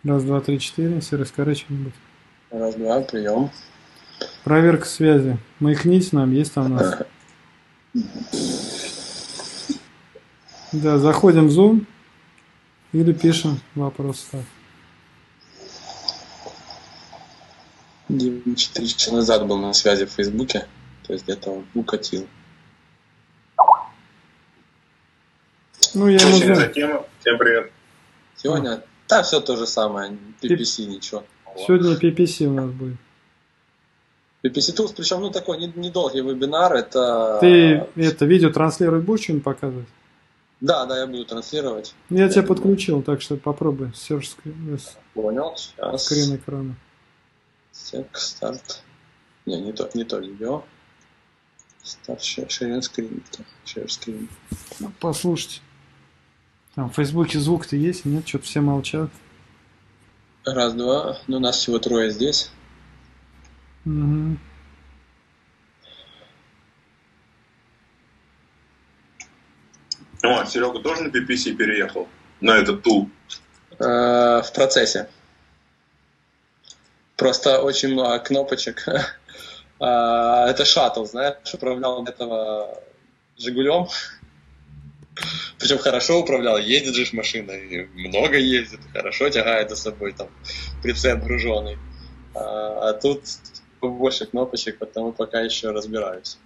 Раз, два, три, четыре. Серый, скажи что-нибудь. Раз, два, прием. Проверка связи. Маякнись нам, есть там у нас. Да, заходим в Zoom или пишем вопрос. Так. Дима 4 часа назад был на связи в Фейсбуке, то есть где-то он укатил. Ну, я Очень ему за тему. Всем привет. Сегодня, да, все то же самое, PPC, ничего. Сегодня PPC у нас будет. PPC Tools, причем, ну, такой недолгий вебинар, это... Ты это видео транслировать будешь что-нибудь показывать? Да, я буду транслировать. Я тебя подключил, так что попробуй. Search Понял, сейчас. Скрин экрана. Старт. Не то видео. Старт, share screen. Ну, послушайте. Там в Фейсбуке звук-то есть? Нет, что-то все молчат. Раз, два. Ну, нас всего 3 здесь. Угу. О, Серега тоже на PPC переехал? На этот тул? В процессе. Просто очень много кнопочек. Это шаттл, знаешь, управлял этого Жигулем. Причем хорошо управлял, ездит же машина, и много ездит, хорошо тягает за собой, там, прицеп груженный. А тут больше кнопочек, потому пока еще разбираюсь.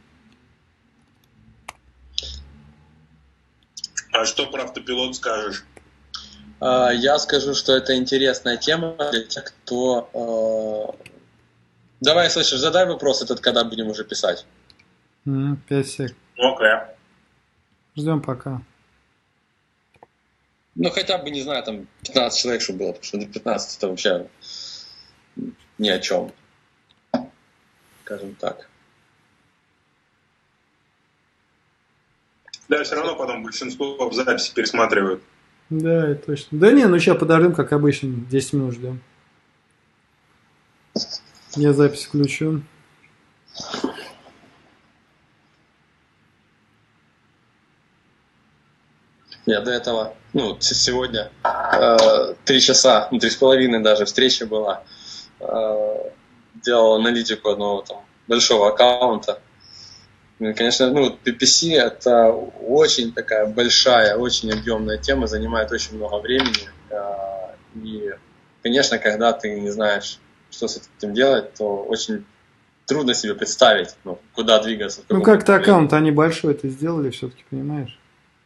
А что про автопилот скажешь? Я скажу, что это интересная тема для тех, кто... Давай, слышишь, задай вопрос этот, когда будем уже писать. 5 сек. Окей. Ждем пока. Ну, хотя бы, не знаю, там 15 человек, чтобы было, потому что до 15 это вообще ни о чем. Скажем так. Да, все равно потом большинство в записи пересматривают. Да, это точно. Да не, ну сейчас подождем, как обычно, 10 минут ждем. Я запись включу. Я до этого, сегодня 3 часа, 3,5 даже встреча была. Делал аналитику одного там большого аккаунта. И, конечно, PPC это очень такая большая, очень объемная тема, занимает очень много времени. И, конечно, когда ты не знаешь, что с этим делать, то очень трудно себе представить, куда двигаться. Ну, как-то аккаунт они большой это сделали все-таки, понимаешь?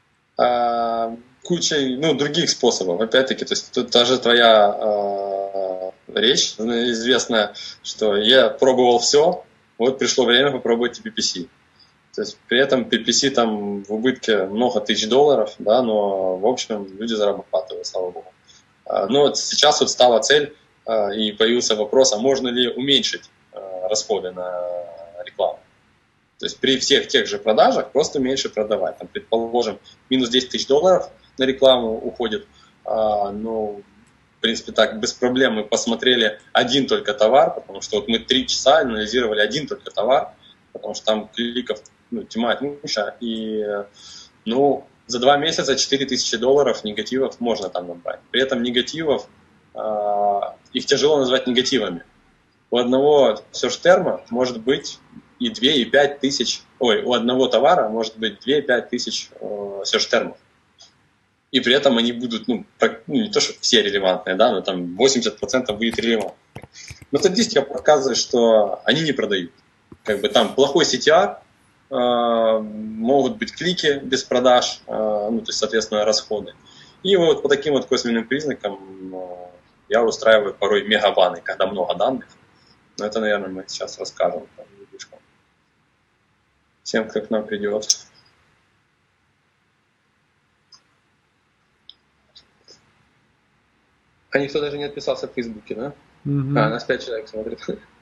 Кучей других способов. Опять-таки, то есть тут даже твоя речь известная, что я пробовал все, вот пришло время попробовать PPC. То есть при этом PPC там в убытке много тысяч долларов, да, но в общем люди зарабатывают, слава богу. Но вот сейчас вот стала цель и появился вопрос, а можно ли уменьшить расходы на рекламу. То есть при всех тех же продажах просто меньше продавать. Там, предположим, минус 10 тысяч долларов на рекламу уходит. В принципе, так без проблем мы посмотрели один только товар, потому что вот мы 3 часа анализировали один только товар, потому что там кликов тьма тьмущая. И за 2 месяца 4 тысячи долларов негативов можно там набрать. При этом негативов, их тяжело назвать негативами. У одного сёрч-терма может быть и 2, и 5 тысяч, у одного товара может быть 2 и 5 тысяч сёрч-термов. И при этом они будут, не то, что все релевантные, да, но там 80% будет релевантно. Но статистика показывает, что они не продают. Как бы там плохой CTR, могут быть клики без продаж, то есть, соответственно, расходы. И вот по таким вот косвенным признакам я устраиваю порой мегабаны, когда много данных. Но это, наверное, мы сейчас расскажем тем, кто к нам придет. А никто даже не отписался в Фейсбуке, да? Угу. Нас 5 человек смотрит.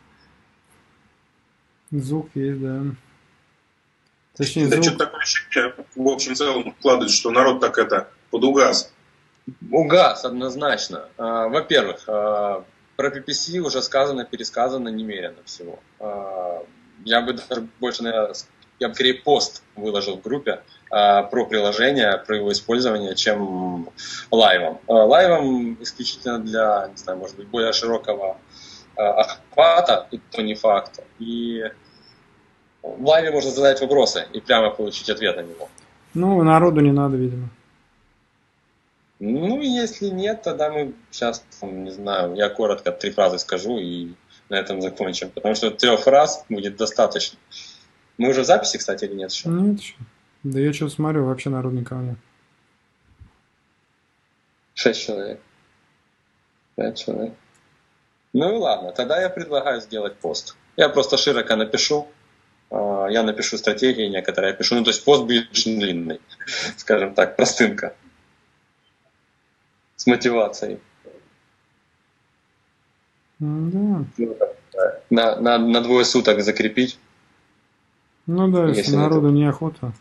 Звук есть, да. Точнее, Да звук... что-то такое ощущение, в общем целом вкладывается, что народ так подугас. Угас, однозначно. Во-первых, про PPC уже сказано, пересказано немерено всего. Я бы даже больше, наверное, я бы скорее пост выложил в группе, про приложение, про его использование, чем лайвом. Лайвом исключительно для, не знаю, может быть, более широкого охвата, и то не факт. И в лайве можно задать вопросы и прямо получить ответ на него. Ну, народу не надо, видимо. Ну, если нет, тогда мы сейчас, не знаю, я коротко 3 фразы скажу и на этом закончим, потому что 3 фраз будет достаточно. Мы уже в записи, кстати, или нет еще? Нет еще. Да я что смотрю, вообще народу никого нет. 6 человек. 5 человек. Ну и ладно, тогда я предлагаю сделать пост. Я просто широко напишу. Я напишу стратегии некоторые, опишу. Ну, то есть пост будет очень длинный, скажем так, простынка. С мотивацией. Да. На 2 суток закрепить. Ну да, если народу это... неохота.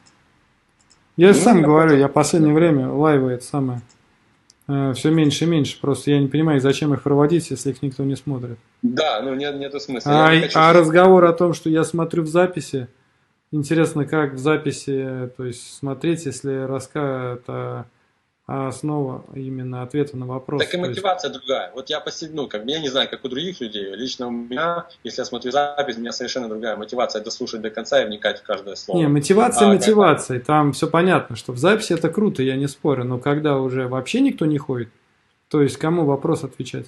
Я сам говорю, я в последнее время лайвы это самое все меньше и меньше. Просто я не понимаю, зачем их проводить, если их никто не смотрит. Да, ну нету смысла. А разговор о том, что я смотрю в записи, интересно, как в записи, то есть смотреть, если рассказывают основа именно ответа на вопрос. Так и мотивация другая. Вот я я не знаю, как у других людей. Лично у меня, если я смотрю запись, у меня совершенно другая мотивация дослушать до конца и вникать в каждое слово. Не, мотивация. Там все понятно, что в записи это круто, я не спорю. Но когда уже вообще никто не ходит, то есть кому вопрос отвечать?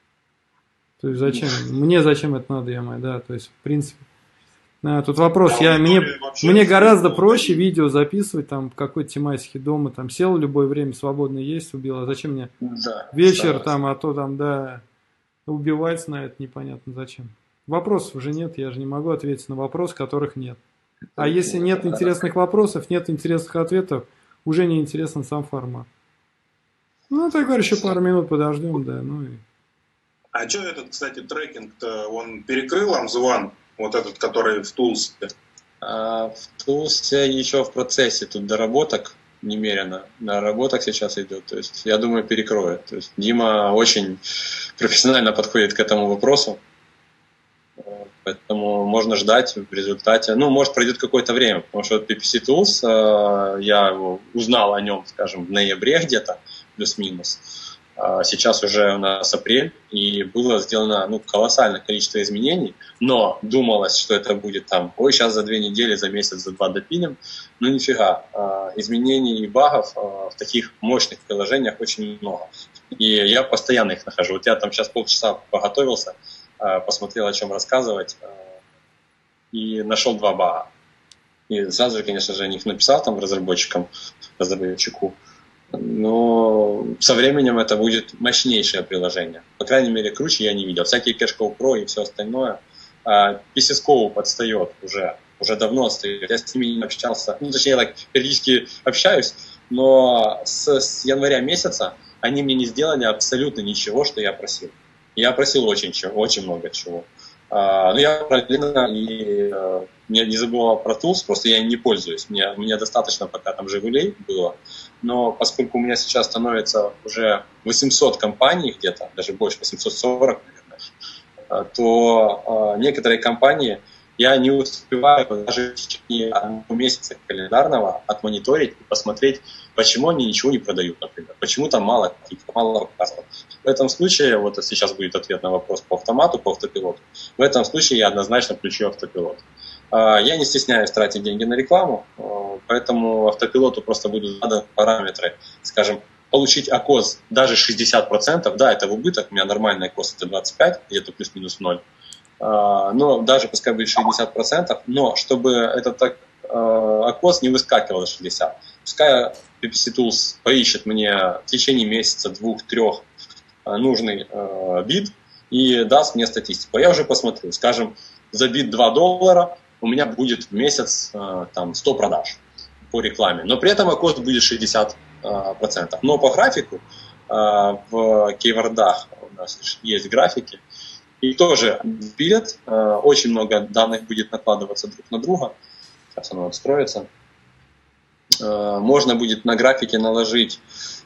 То есть зачем? Мне зачем это надо, да, то есть в принципе. Тут вопрос, мне гораздо проще видео записывать там в какой-то тематике дома, там сел в любое время, свободно есть, убил, а зачем мне вечер там, а то там, да, убивать на это непонятно зачем. Вопросов уже нет, я же не могу ответить на вопросы, которых нет. А если нет интересных вопросов, нет интересных ответов, уже не интересен сам формат. Ну, так говорю, еще пару минут подождем, да, ну и... А что этот, кстати, трекинг-то, он перекрыл Амзван? Вот этот, который в Тулсе. В Тулсе еще в процессе тут доработок немерено. Доработок сейчас идет. То есть, я думаю, перекроет. То есть, Дима очень профессионально подходит к этому вопросу. Поэтому можно ждать в результате. Ну, может, пройдет какое-то время. Потому что PPC Tools, я его узнал о нем, скажем, в ноябре где-то, плюс-минус. Сейчас уже у нас апрель, и было сделано колоссальное количество изменений, но думалось, что это будет сейчас за 2 недели, за месяц, за 2 допилим. Ну нифига, изменений и багов в таких мощных приложениях очень много. И я постоянно их нахожу. Вот я там сейчас полчаса поготовился, посмотрел, о чем рассказывать, и нашел 2 бага. И сразу же, конечно же, о них написал разработчику. Но со временем это будет мощнейшее приложение. По крайней мере, круче я не видел. Всякие Cashcow Pro и все остальное. PCScope отстает уже давно отстает. Я с ними не общался. Точнее, я так периодически общаюсь, но с января месяца они мне не сделали абсолютно ничего, что я просил. Я просил очень много чего. Но я параллельно не забывал про Tools, просто я им не пользуюсь. Мне достаточно пока там Жигулей было. Но поскольку у меня сейчас становится уже 800 компаний где-то, даже больше, 840, наверное, то некоторые компании я не успеваю даже в течение 1 месяца календарного отмониторить и посмотреть, почему они ничего не продают, например, почему там мало показов. В этом случае, вот сейчас будет ответ на вопрос по автомату, по автопилоту, в этом случае я однозначно включу автопилот. Я не стесняюсь тратить деньги на рекламу, поэтому автопилоту просто будут заданы параметры, скажем, получить АКОЗ даже 60%, да, это в убыток, у меня нормальный АКОЗ это 25, где-то плюс-минус 0, но даже пускай будет 60%, но чтобы этот АКОЗ не выскакивал до 60%, пускай PPC Tools поищет мне в течение месяца, 2-3 нужный бит и даст мне статистику. Я уже посмотрю, скажем, за бит $2 у меня будет в месяц 100 продаж по рекламе, но при этом АКОЗ будет 60%. Но по графику в кейвордах у нас есть графики, и тоже билет, очень много данных будет накладываться друг на друга. Сейчас оно отстроится. Можно будет на графике наложить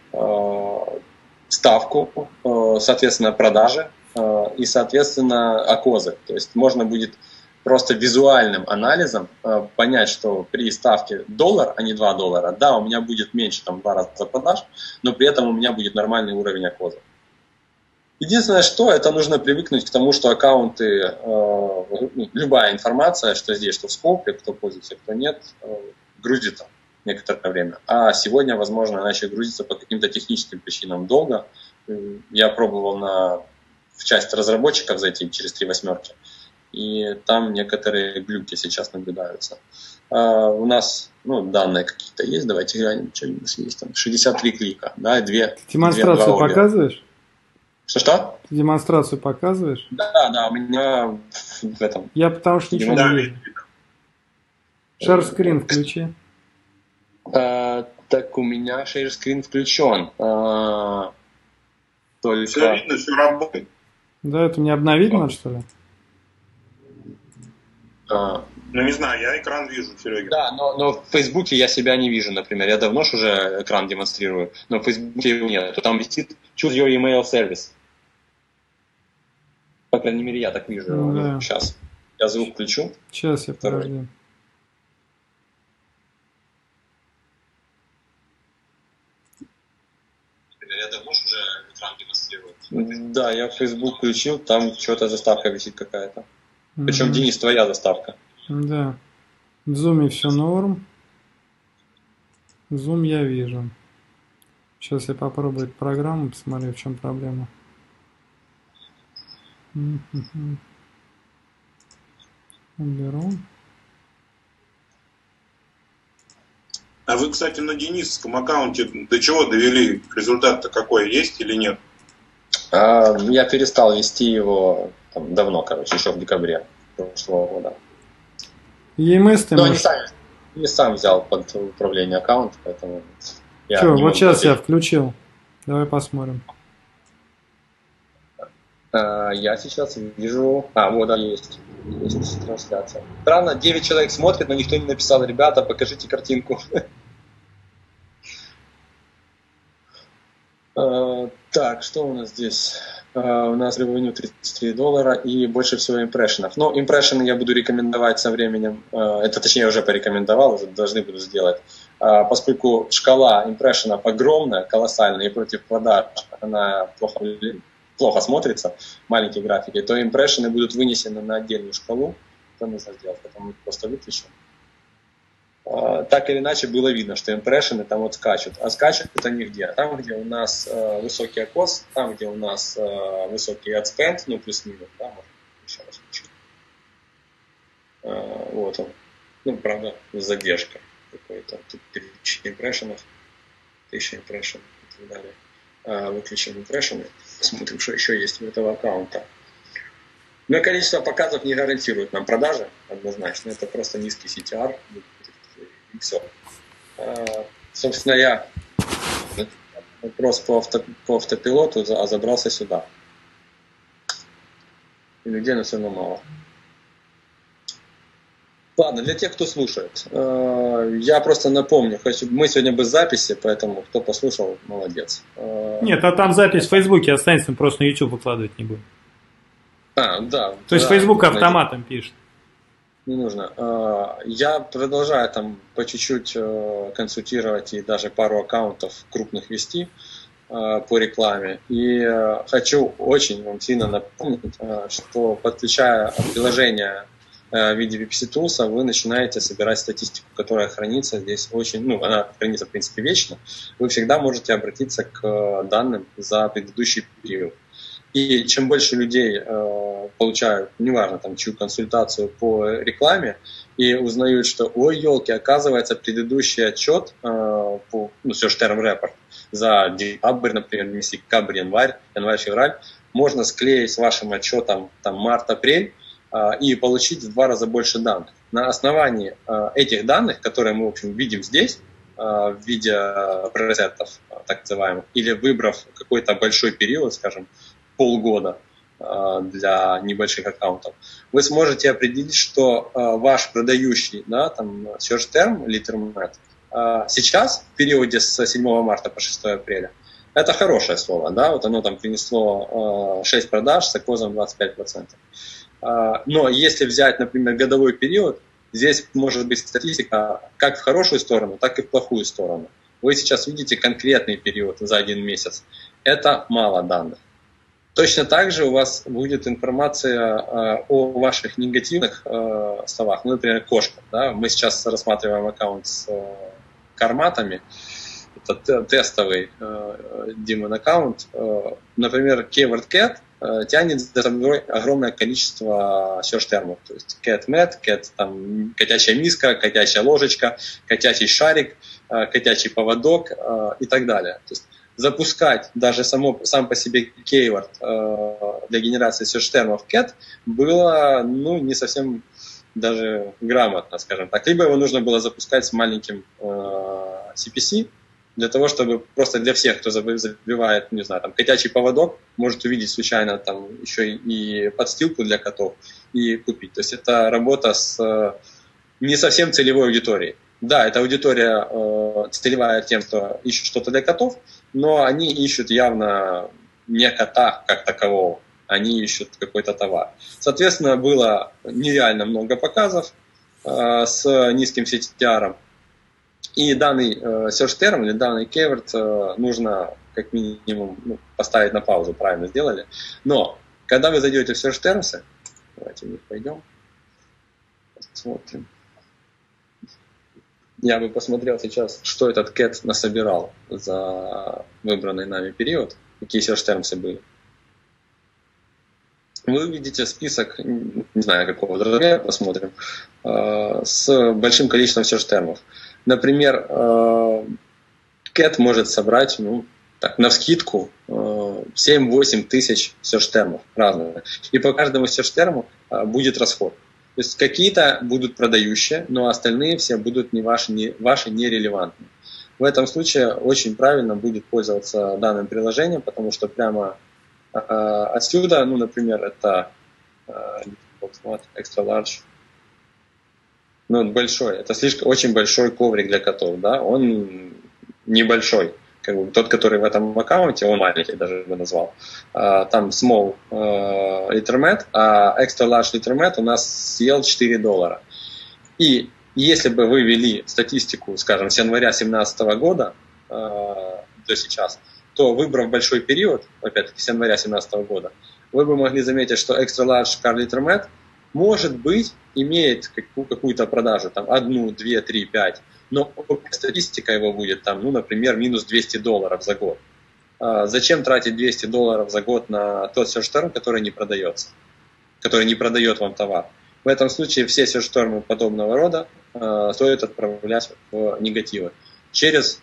ставку, соответственно, продажи и, соответственно, АКОЗы. То есть можно будет просто визуальным анализом понять, что при ставке $1, а не $2, да, у меня будет меньше, там, в 2 раза продаж, но при этом у меня будет нормальный уровень окоза. Единственное, что это нужно привыкнуть к тому, что аккаунты, любая информация, что здесь, что в скопе, кто пользуется, кто нет, грузится некоторое время. А сегодня, возможно, она еще грузится по каким-то техническим причинам долго. Я пробовал в часть разработчиков зайти через 3 восьмерки, и там некоторые глюки сейчас наблюдаются. У нас данные какие-то есть, давайте глянем, что у нас есть. Там 63 клика, да, и 2. Демонстрацию показываешь? Что? Ты демонстрацию показываешь? Да, у меня в этом. Я потому что ничего не вижу. Share screen включи. Так у меня share screen включен. Только... Все видно, все работает. Да, это мне обновить надо, что ли? Ну, не знаю, я экран вижу, Серега. Да, но в Фейсбуке я себя не вижу, например. Я давно ж уже экран демонстрирую, но в Фейсбуке его нет. Там висит Choose your email service. По крайней мере, я так вижу. Да. Сейчас. Я звук включу. Сейчас я подожди. Я давно ж уже экран демонстрирую. Да, я в Facebook включил, там что-то заставка висит какая-то. Причем, Денис, твоя заставка. Да. В Zoom все норм. Zoom я вижу. Сейчас я попробую эту программу, посмотрю, в чем проблема. Уберу. А вы, кстати, на Денисовском аккаунте до чего довели? Результат-то какой, есть или нет? Я перестал вести его давно, еще в декабре прошлого года. EMS ты можешь... Не сам взял под управление аккаунт, поэтому... Что, вот сейчас я включил. Давай посмотрим. Я сейчас вижу... вот, да, есть трансляция. Странно, 9 человек смотрят, но никто не написал: ребята, покажите картинку. Так, что у нас здесь? У нас ревеню $33 и больше всего импрессионов. Но импрессионы я буду рекомендовать со временем. Это, точнее, уже порекомендовал, уже должны буду сделать. Поскольку шкала импрессионов огромная, колоссальная, и против продаж она плохо смотрится, маленькие графики, то импрессионы будут вынесены на отдельную шкалу. Это нужно сделать, поэтому их просто выключу. Так или иначе было видно, что импрессионы там вот скачут. А скачут это нигде. Там, где у нас высокий окос, там, где у нас высокий adspend, плюс-минус, да, можно еще раз включить. Вот он. Правда, с задержкой какой-то. Тут 1000 импрессионов, 1000 импрессионов и так далее. Выключим импрессионы, посмотрим, что еще есть у этого аккаунта. Но количество показов не гарантирует нам продажи, однозначно. Это просто низкий CTR. И все. Собственно, я вопрос по автопилоту забрался сюда. И людей, но все равно мало. Ладно, для тех, кто слушает, я просто напомню, мы сегодня без записи, поэтому кто послушал, молодец. Нет, а там запись в Фейсбуке останется, мы просто на YouTube выкладывать не будем. Да. То есть Facebook автоматом пишет. Не нужно. Я продолжаю по чуть-чуть консультировать и даже пару аккаунтов крупных вести по рекламе. И хочу очень вам сильно напомнить, что подключая приложение в виде VPC Tools, вы начинаете собирать статистику, которая хранится здесь она хранится в принципе вечно. Вы всегда можете обратиться к данным за предыдущий период. И чем больше людей получают, неважно, чью консультацию по рекламе, и узнают, что, ой, елки, оказывается, предыдущий отчет по Search Term Report за декабрь, например, не декабрь, январь-февраль, можно склеить с вашим отчетом март-апрель и получить в 2 раза больше данных. На основании этих данных, которые мы, в общем, видим здесь, в виде презентов, так называемых, или выбрав какой-то большой период, скажем, полгода для небольших аккаунтов, вы сможете определить, что ваш продающий, search term, lead term, сейчас, в периоде с 7 марта по 6 апреля, это хорошее слово, да, вот оно принесло 6 продаж с окозом 25%. Но если взять, например, годовой период, здесь может быть статистика как в хорошую сторону, так и в плохую сторону. Вы сейчас видите конкретный период за 1 месяц. Это мало данных. Точно так же у вас будет информация о ваших негативных словах. Ну, например, кошка. Да? Мы сейчас рассматриваем аккаунт с карматами. Это тестовый Demon аккаунт. Например, Keyword Cat тянет за собой огромное количество search-термов. То есть cat mat, cat, там, котячая миска, котячая ложечка, котячий шарик, котячий поводок и так далее. То есть запускать даже сам по себе keyword для генерации search-термов cat было не совсем даже грамотно, скажем так. Либо его нужно было запускать с маленьким CPC, для того, чтобы просто для всех, кто забивает, не знаю, там, котячий поводок, может увидеть случайно там еще и подстилку для котов и купить. То есть это работа с не совсем целевой аудиторией. Да, эта аудитория целевая тем, кто ищет что-то для котов, но они ищут явно не кота как такового, они ищут какой-то товар. Соответственно, было нереально много показов с низким CTR. И данный search term или данный keyword нужно как минимум поставить на паузу, правильно сделали. Но когда вы зайдете в search terms, давайте в них пойдем, посмотрим. Я бы посмотрел сейчас, что этот cat насобирал за выбранный нами период, какие search terms были. Вы увидите список, не знаю какого размера, посмотрим, с большим количеством search termов. Например, cat может собрать, навскидку 7-8 тысяч search-термов разных. И по каждому search-терму будет расход. То есть какие-то будут продающие, но остальные все будут ваши нерелевантные. В этом случае очень правильно будет пользоваться данным приложением, потому что прямо отсюда, например, это extra large. Большой. Это очень большой коврик для котов, да? Он небольшой. Тот, который в этом аккаунте, он маленький, даже бы назвал. Там small lettermat, а extra large lettermat у нас съел $4. И если бы вы вели статистику, скажем, с января 2017 года до сейчас, то выбрав большой период, опять-таки с января 2017 года, вы бы могли заметить, что extra large car lettermat может быть, имеет какую-то продажу, там, 1, 2, 3, 5, но статистика его будет, там, например, минус $200 за год. Зачем тратить $200 за год на тот search-term, который не продается, который не продает вам товар? В этом случае все search-termы подобного рода стоит отправлять в негативы через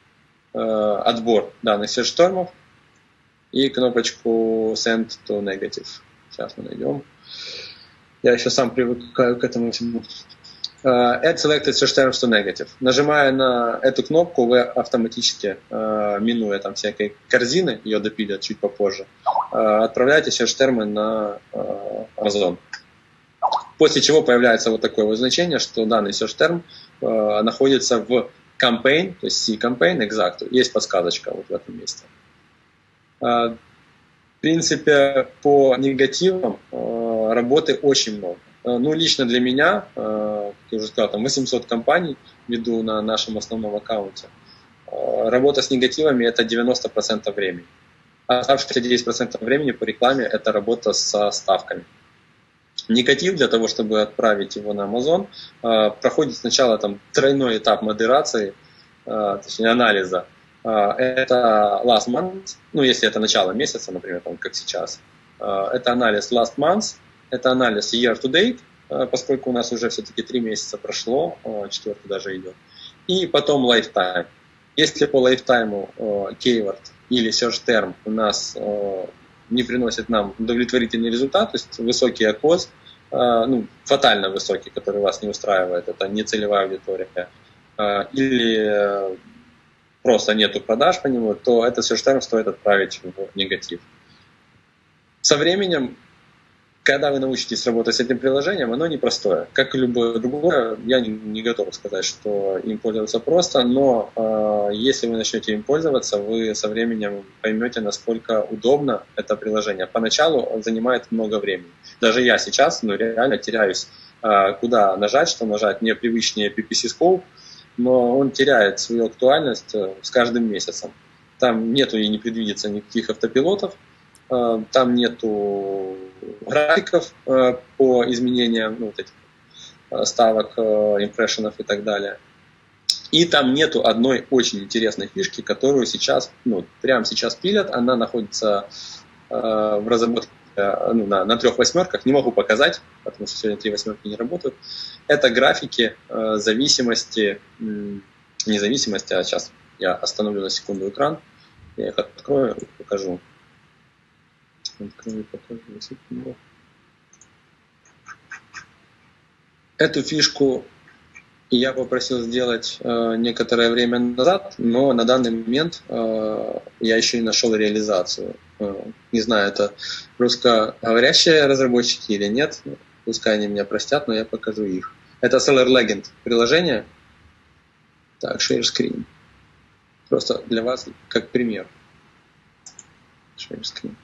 отбор данных search-termов и кнопочку Send to Negative. Сейчас мы найдем. Я еще сам привыкаю к этому всему. Add selected search terms to negative. Нажимая на эту кнопку, вы автоматически, минуя там всякой корзины, ее допилят чуть попозже, отправляете search термы на Amazon. После чего появляется вот такое вот значение, что данный search term находится в campaign, то есть C-campaign, exact. Есть подсказочка вот в этом месте. В принципе, по негативам работы очень много. Лично для меня, как я уже сказал, там 800 компаний веду на нашем основном аккаунте. Работа с негативами – это 90% времени. А оставшиеся 10% времени по рекламе – это работа со ставками. Негатив для того, чтобы отправить его на Amazon, проходит сначала там тройной этап модерации, точнее анализа. Это last month, если это начало месяца, например, как сейчас. Это анализ last month, это анализ year to date, поскольку у нас уже все-таки 3 месяца прошло, 4 даже идет. И потом lifetime. Если по lifetime keyword или search term у нас не приносит нам удовлетворительный результат, то есть высокий ACOS, фатально высокий, который вас не устраивает, это не целевая аудитория, или просто нету продаж по нему, то этот search term стоит отправить в негатив. Со временем когда вы научитесь работать с этим приложением, оно непростое. Как и любое другое, я не готов сказать, что им пользоваться просто, но если вы начнете им пользоваться, вы со временем поймете, насколько удобно это приложение. Поначалу он занимает много времени. Даже я сейчас реально теряюсь, куда нажать, что нажать. Мне привычнее PPC Scope, но он теряет свою актуальность с каждым месяцем. Там нету и не предвидится никаких автопилотов, там нету графиков по изменениям вот этих ставок, импрессионов и так далее. И там нету одной очень интересной фишки, которую сейчас, прямо сейчас пилят. Она находится в разработке на 3 восьмерках. Не могу показать, потому что сегодня 3 восьмерки не работают. Это графики зависимости, независимости. А сейчас я остановлю на секунду экран. Я их открою и покажу. Эту фишку я попросил сделать некоторое время назад, но на данный момент я еще не нашел реализацию. Не знаю, это русскоговорящие разработчики или нет. Пускай они меня простят, но я покажу их. Это Seller Legend приложение. Так, Share Screen. Просто для вас как пример. Share Screen.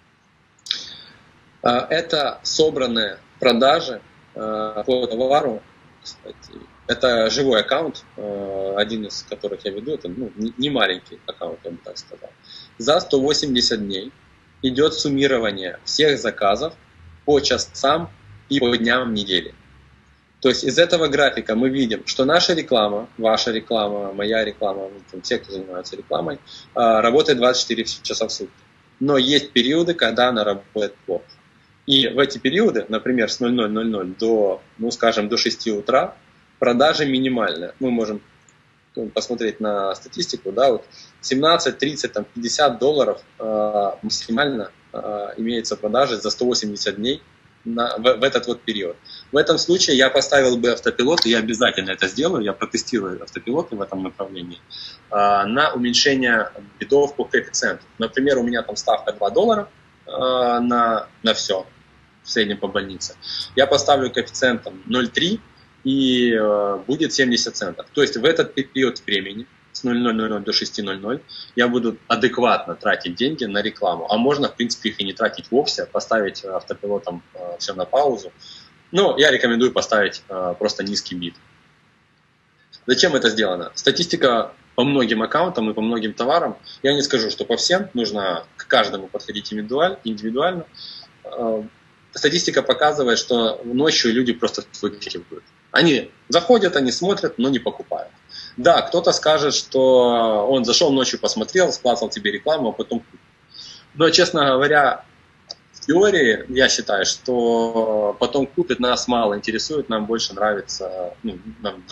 Это собранные продажи по товару. Кстати, это живой аккаунт, один из которых я веду. Это не маленький аккаунт, я бы так сказал. За 180 дней идет суммирование всех заказов по часам и по дням недели. То есть из этого графика мы видим, что наша реклама, ваша реклама, моя реклама, все, кто занимается рекламой, работает 24 часа в сутки. Но есть периоды, когда она работает плохо. И в эти периоды, например, с 00:00 до, скажем, до 6 утра, продажи минимальные. Мы можем посмотреть на статистику, да, вот 17, 30, там, $50 максимально имеется продажи за 180 дней в этот вот период. В этом случае я поставил бы автопилот, и я обязательно это сделаю, я протестирую автопилоты в этом направлении, на уменьшение бедов по коэффициенту. Например, у меня там ставка $2 на все, в среднем по больнице. Я поставлю коэффициентом 0,3 и будет 70 центов. То есть в этот период времени с 00:00 до 6:00 я буду адекватно тратить деньги на рекламу. А можно, в принципе, их и не тратить вовсе, поставить автопилотом все на паузу. Но я рекомендую поставить просто низкий бит. Зачем это сделано? Статистика по многим аккаунтам и по многим товарам. Я не скажу, что по всем. Нужно к каждому подходить индивидуально. Статистика показывает, что ночью люди просто выкидывают. Они заходят, они смотрят, но не покупают. Да, кто-то скажет, что он зашел ночью, посмотрел, сплатил тебе рекламу, а потом купил. Но, честно говоря, в теории я считаю, что потом купит, нас мало интересует, нам больше нравится, нам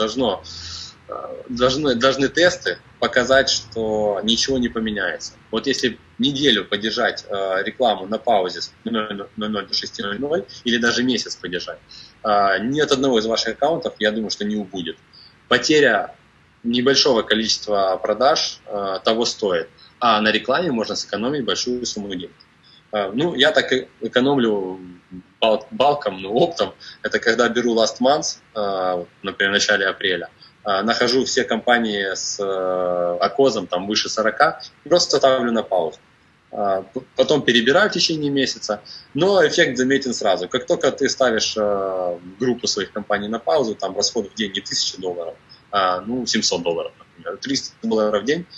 должны тесты показать, что ничего не поменяется. Вот если неделю подержать рекламу на паузе с 00:00 до 6:00 или даже месяц подержать, ни от одного из ваших аккаунтов, я думаю, что не убудет. Потеря небольшого количества продаж того стоит, а на рекламе можно сэкономить большую сумму денег. Я так экономлю балком, оптом. Это когда беру last month, например, в начале апреля, нахожу все компании с акозом там выше 40, просто ставлю на паузу. Потом перебираю в течение месяца, но эффект заметен сразу. Как только ты ставишь группу своих компаний на паузу, там расход в день не $1000, а $700, например, $300 в день.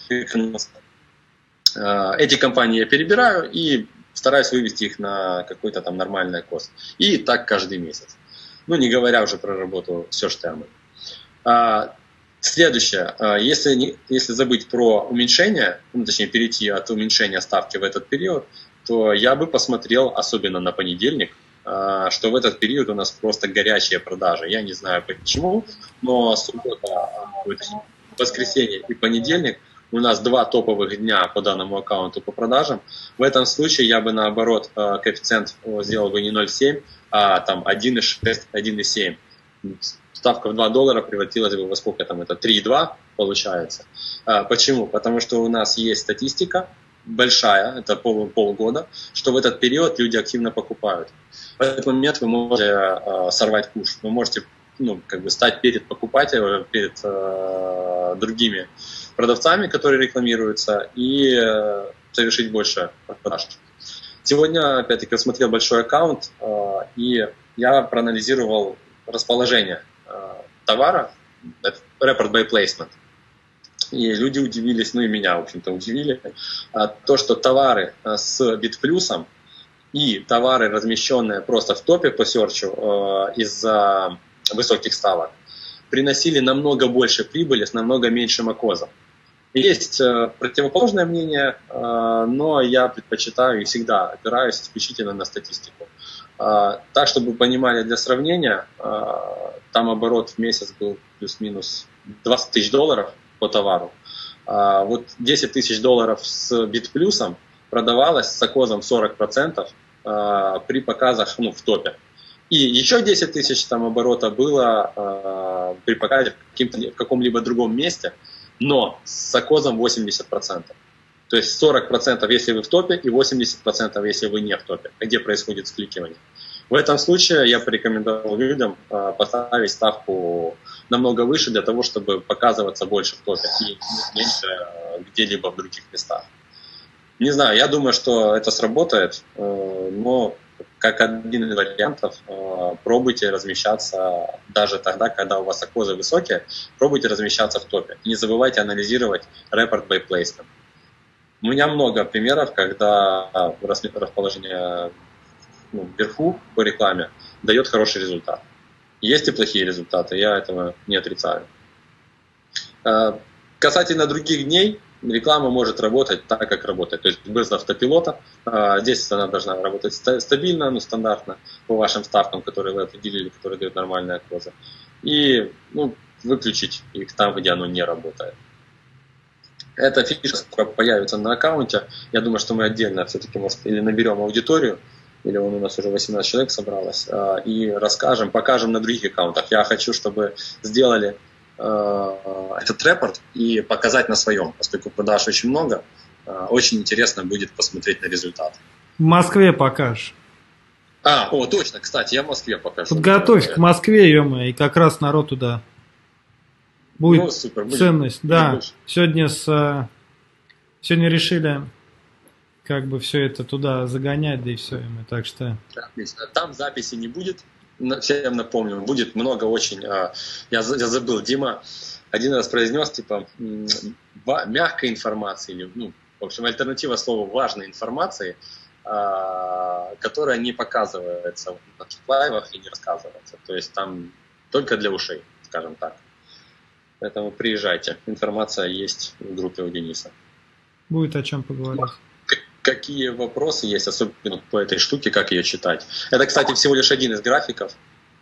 Эти компании я перебираю и стараюсь вывести их на какой-то там нормальный акоз. И так каждый месяц. Не говоря уже про работу с search-термами. Следующее, если забыть про уменьшение, точнее перейти от уменьшения ставки в этот период, то я бы посмотрел, особенно на понедельник, что в этот период у нас просто горячие продажи. Я не знаю почему, но суббота, воскресенье и понедельник у нас 2 топовых дня по данному аккаунту по продажам. В этом случае я бы наоборот коэффициент сделал бы не 0,7, а там 1,6, 1,7. Ставка в $2 превратилась бы во сколько там, это 3,2 получается. Почему? Потому что у нас есть статистика, большая, это полгода, что в этот период люди активно покупают. В этот момент вы можете сорвать куш, вы можете стать перед покупателем, перед другими продавцами, которые рекламируются, и совершить больше продаж. Сегодня, опять-таки, смотрел большой аккаунт, и я проанализировал расположение товара, report by placement. И люди удивились, и меня, в общем-то, удивили, то, что товары с битплюсом и товары, размещенные просто в топе по серчу из-за высоких ставок, приносили намного больше прибыли с намного меньшим окозом. Есть противоположное мнение, но я предпочитаю и всегда опираюсь исключительно на статистику. Так, чтобы вы понимали, для сравнения, там оборот в месяц был плюс-минус $20 000 по товару. Вот $10 000 с битплюсом продавалось с окозом 40% при показах в топе. И еще 10 000 там оборота было при показе в каком-либо другом месте, но с окозом 80%. То есть 40% если вы в топе и 80% если вы не в топе, где происходит скликивание. В этом случае я порекомендовал людям поставить ставку намного выше для того, чтобы показываться больше в топе и меньше где-либо в других местах. Не знаю, я думаю, что это сработает, но как один из вариантов пробуйте размещаться даже тогда, когда у вас окозы высокие, пробуйте размещаться в топе. Не забывайте анализировать report by placement. У меня много примеров, когда расположение вверху по рекламе дает хороший результат. Есть и плохие результаты, я этого не отрицаю. Касательно других дней, реклама может работать так, как работает. То есть без автопилота. Здесь она должна работать стабильно, стандартно по вашим ставкам, которые вы определили, которые дают нормальные окозы. И выключить их там, где оно не работает. Эта фишка скоро появится на аккаунте. Я думаю, что мы отдельно все-таки или наберем аудиторию, или у нас уже 18 человек собралось, и расскажем, покажем на других аккаунтах. Я хочу, чтобы сделали этот репорт и показать на своем, поскольку продаж очень много, очень интересно будет посмотреть на результат. В Москве покажешь. Точно, кстати, я в Москве покажу. Подготовься к Москве, ё-моё, и как раз народ туда будет, супер, ценность. Да, сегодня решили все это туда загонять, да и все. Так что... Отлично. Там записи не будет. Всем напомню, будет много очень... Я забыл, Дима один раз произнес, мягкой информации, или, в общем, альтернатива слову важной информации, которая не показывается в наших лайвах и не рассказывается. То есть там только для ушей, скажем так. Поэтому приезжайте. Информация есть в группе у Дениса. Будет о чем поговорить. Какие вопросы есть, особенно по этой штуке, как ее читать? Это, кстати, всего лишь один из графиков.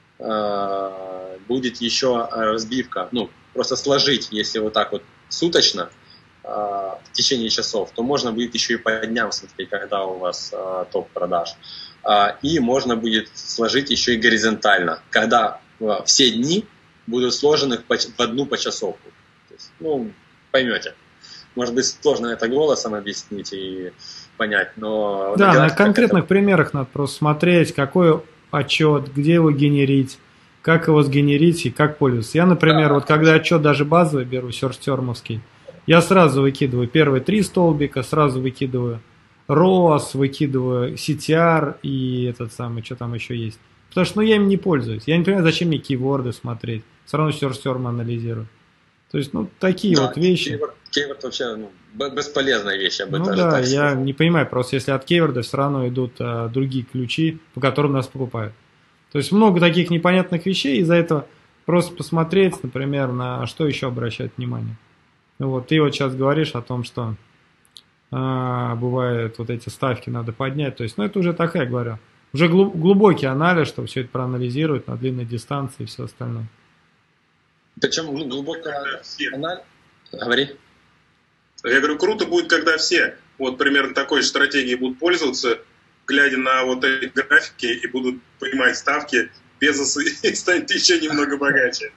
Будет еще разбивка. Просто сложить, если вот так вот суточно, в течение часов, то можно будет еще и по дням смотреть, когда у вас топ продаж. И можно будет сложить еще и горизонтально, когда все дни будут сложены в одну почасовку. То есть, поймете. Может быть, сложно это голосом объяснить и понять, но... Да, на конкретных примерах надо просто смотреть, какой отчет, где его генерить, как его сгенерить и как пользоваться. Я, например, когда отчет даже базовый беру, серч-термовский, я сразу выкидываю первые 3 столбика, сразу выкидываю ROAS, выкидываю CTR и что там еще есть. Потому что я им не пользуюсь. Я не понимаю, зачем мне кейворды смотреть. Все равно серч-терм анализирую. То есть, такие вот вещи. Кейворд вообще бесполезная вещь. Я не понимаю, просто если от кейворда все равно идут другие ключи, по которым нас покупают. То есть много таких непонятных вещей, из-за этого просто посмотреть, например, на что еще обращать внимание. Ты вот сейчас говоришь о том, что бывает вот эти ставки надо поднять. То есть, это уже такая, говорю, уже глубокий анализ, чтобы все это проанализировать на длинной дистанции и все остальное. Причем глубокий анализ. Говори. Я говорю, круто будет, когда все примерно такой же стратегией будут пользоваться, глядя на вот эти графики и будут понимать ставки, Безос станет еще немного богаче.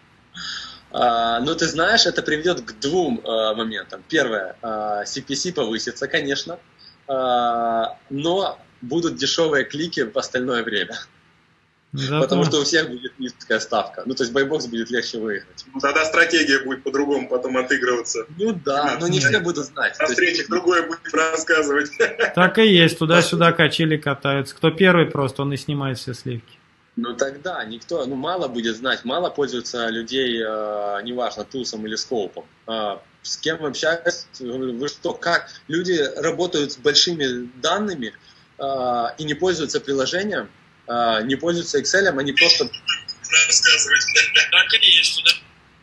Ты знаешь, это приведет к 2 моментам. Первое, CPC повысится, конечно. но будут дешевые клики в остальное время. Да, потому что у всех будет низкая ставка. Ну, то есть байбокс будет легче выиграть. Ну, тогда стратегия будет по-другому потом отыгрываться. Ну да, но не все будут знать. На встречах другое будет рассказывать. Так и есть, туда-сюда качели катаются. Кто первый просто, он и снимает все сливки. Ну тогда никто, мало будет знать, мало пользуется людей, неважно, тулсом или скоупом. С кем общаюсь, вы что, как? Люди работают с большими данными и не пользуются приложением, не пользуются Excel, они просто... Так и есть туда.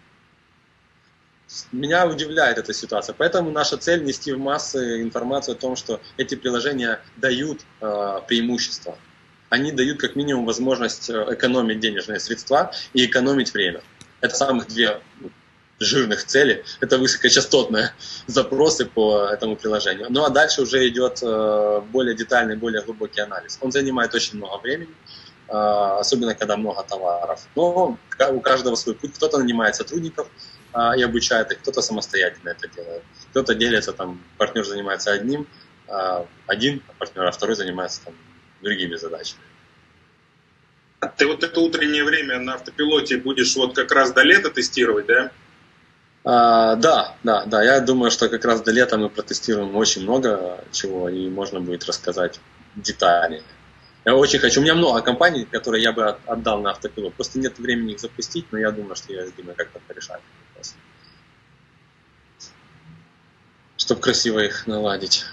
Меня удивляет эта ситуация, поэтому наша цель нести в массы информацию о том, что эти приложения дают преимущество. Они дают как минимум возможность экономить денежные средства и экономить время. Это самых две жирных цели. Это высокочастотные запросы по этому приложению. Ну а дальше уже идет более детальный, более глубокий анализ. Он занимает очень много времени, особенно когда много товаров. Но у каждого свой путь. Кто-то нанимает сотрудников и обучает их, кто-то самостоятельно это делает. Кто-то делится, там, партнер занимается один, а партнер, а второй занимается там другими задачами. Ты вот это утреннее время на автопилоте будешь вот как раз до лета тестировать, да? Да. Я думаю, что как раз до лета мы протестируем очень много чего, и можно будет рассказать детальнее. Я очень хочу. У меня много компаний, которые я бы отдал на автопилот. Просто нет времени их запустить, но я думаю, что я с Димой как-то порешаю. Чтобы красиво их наладить.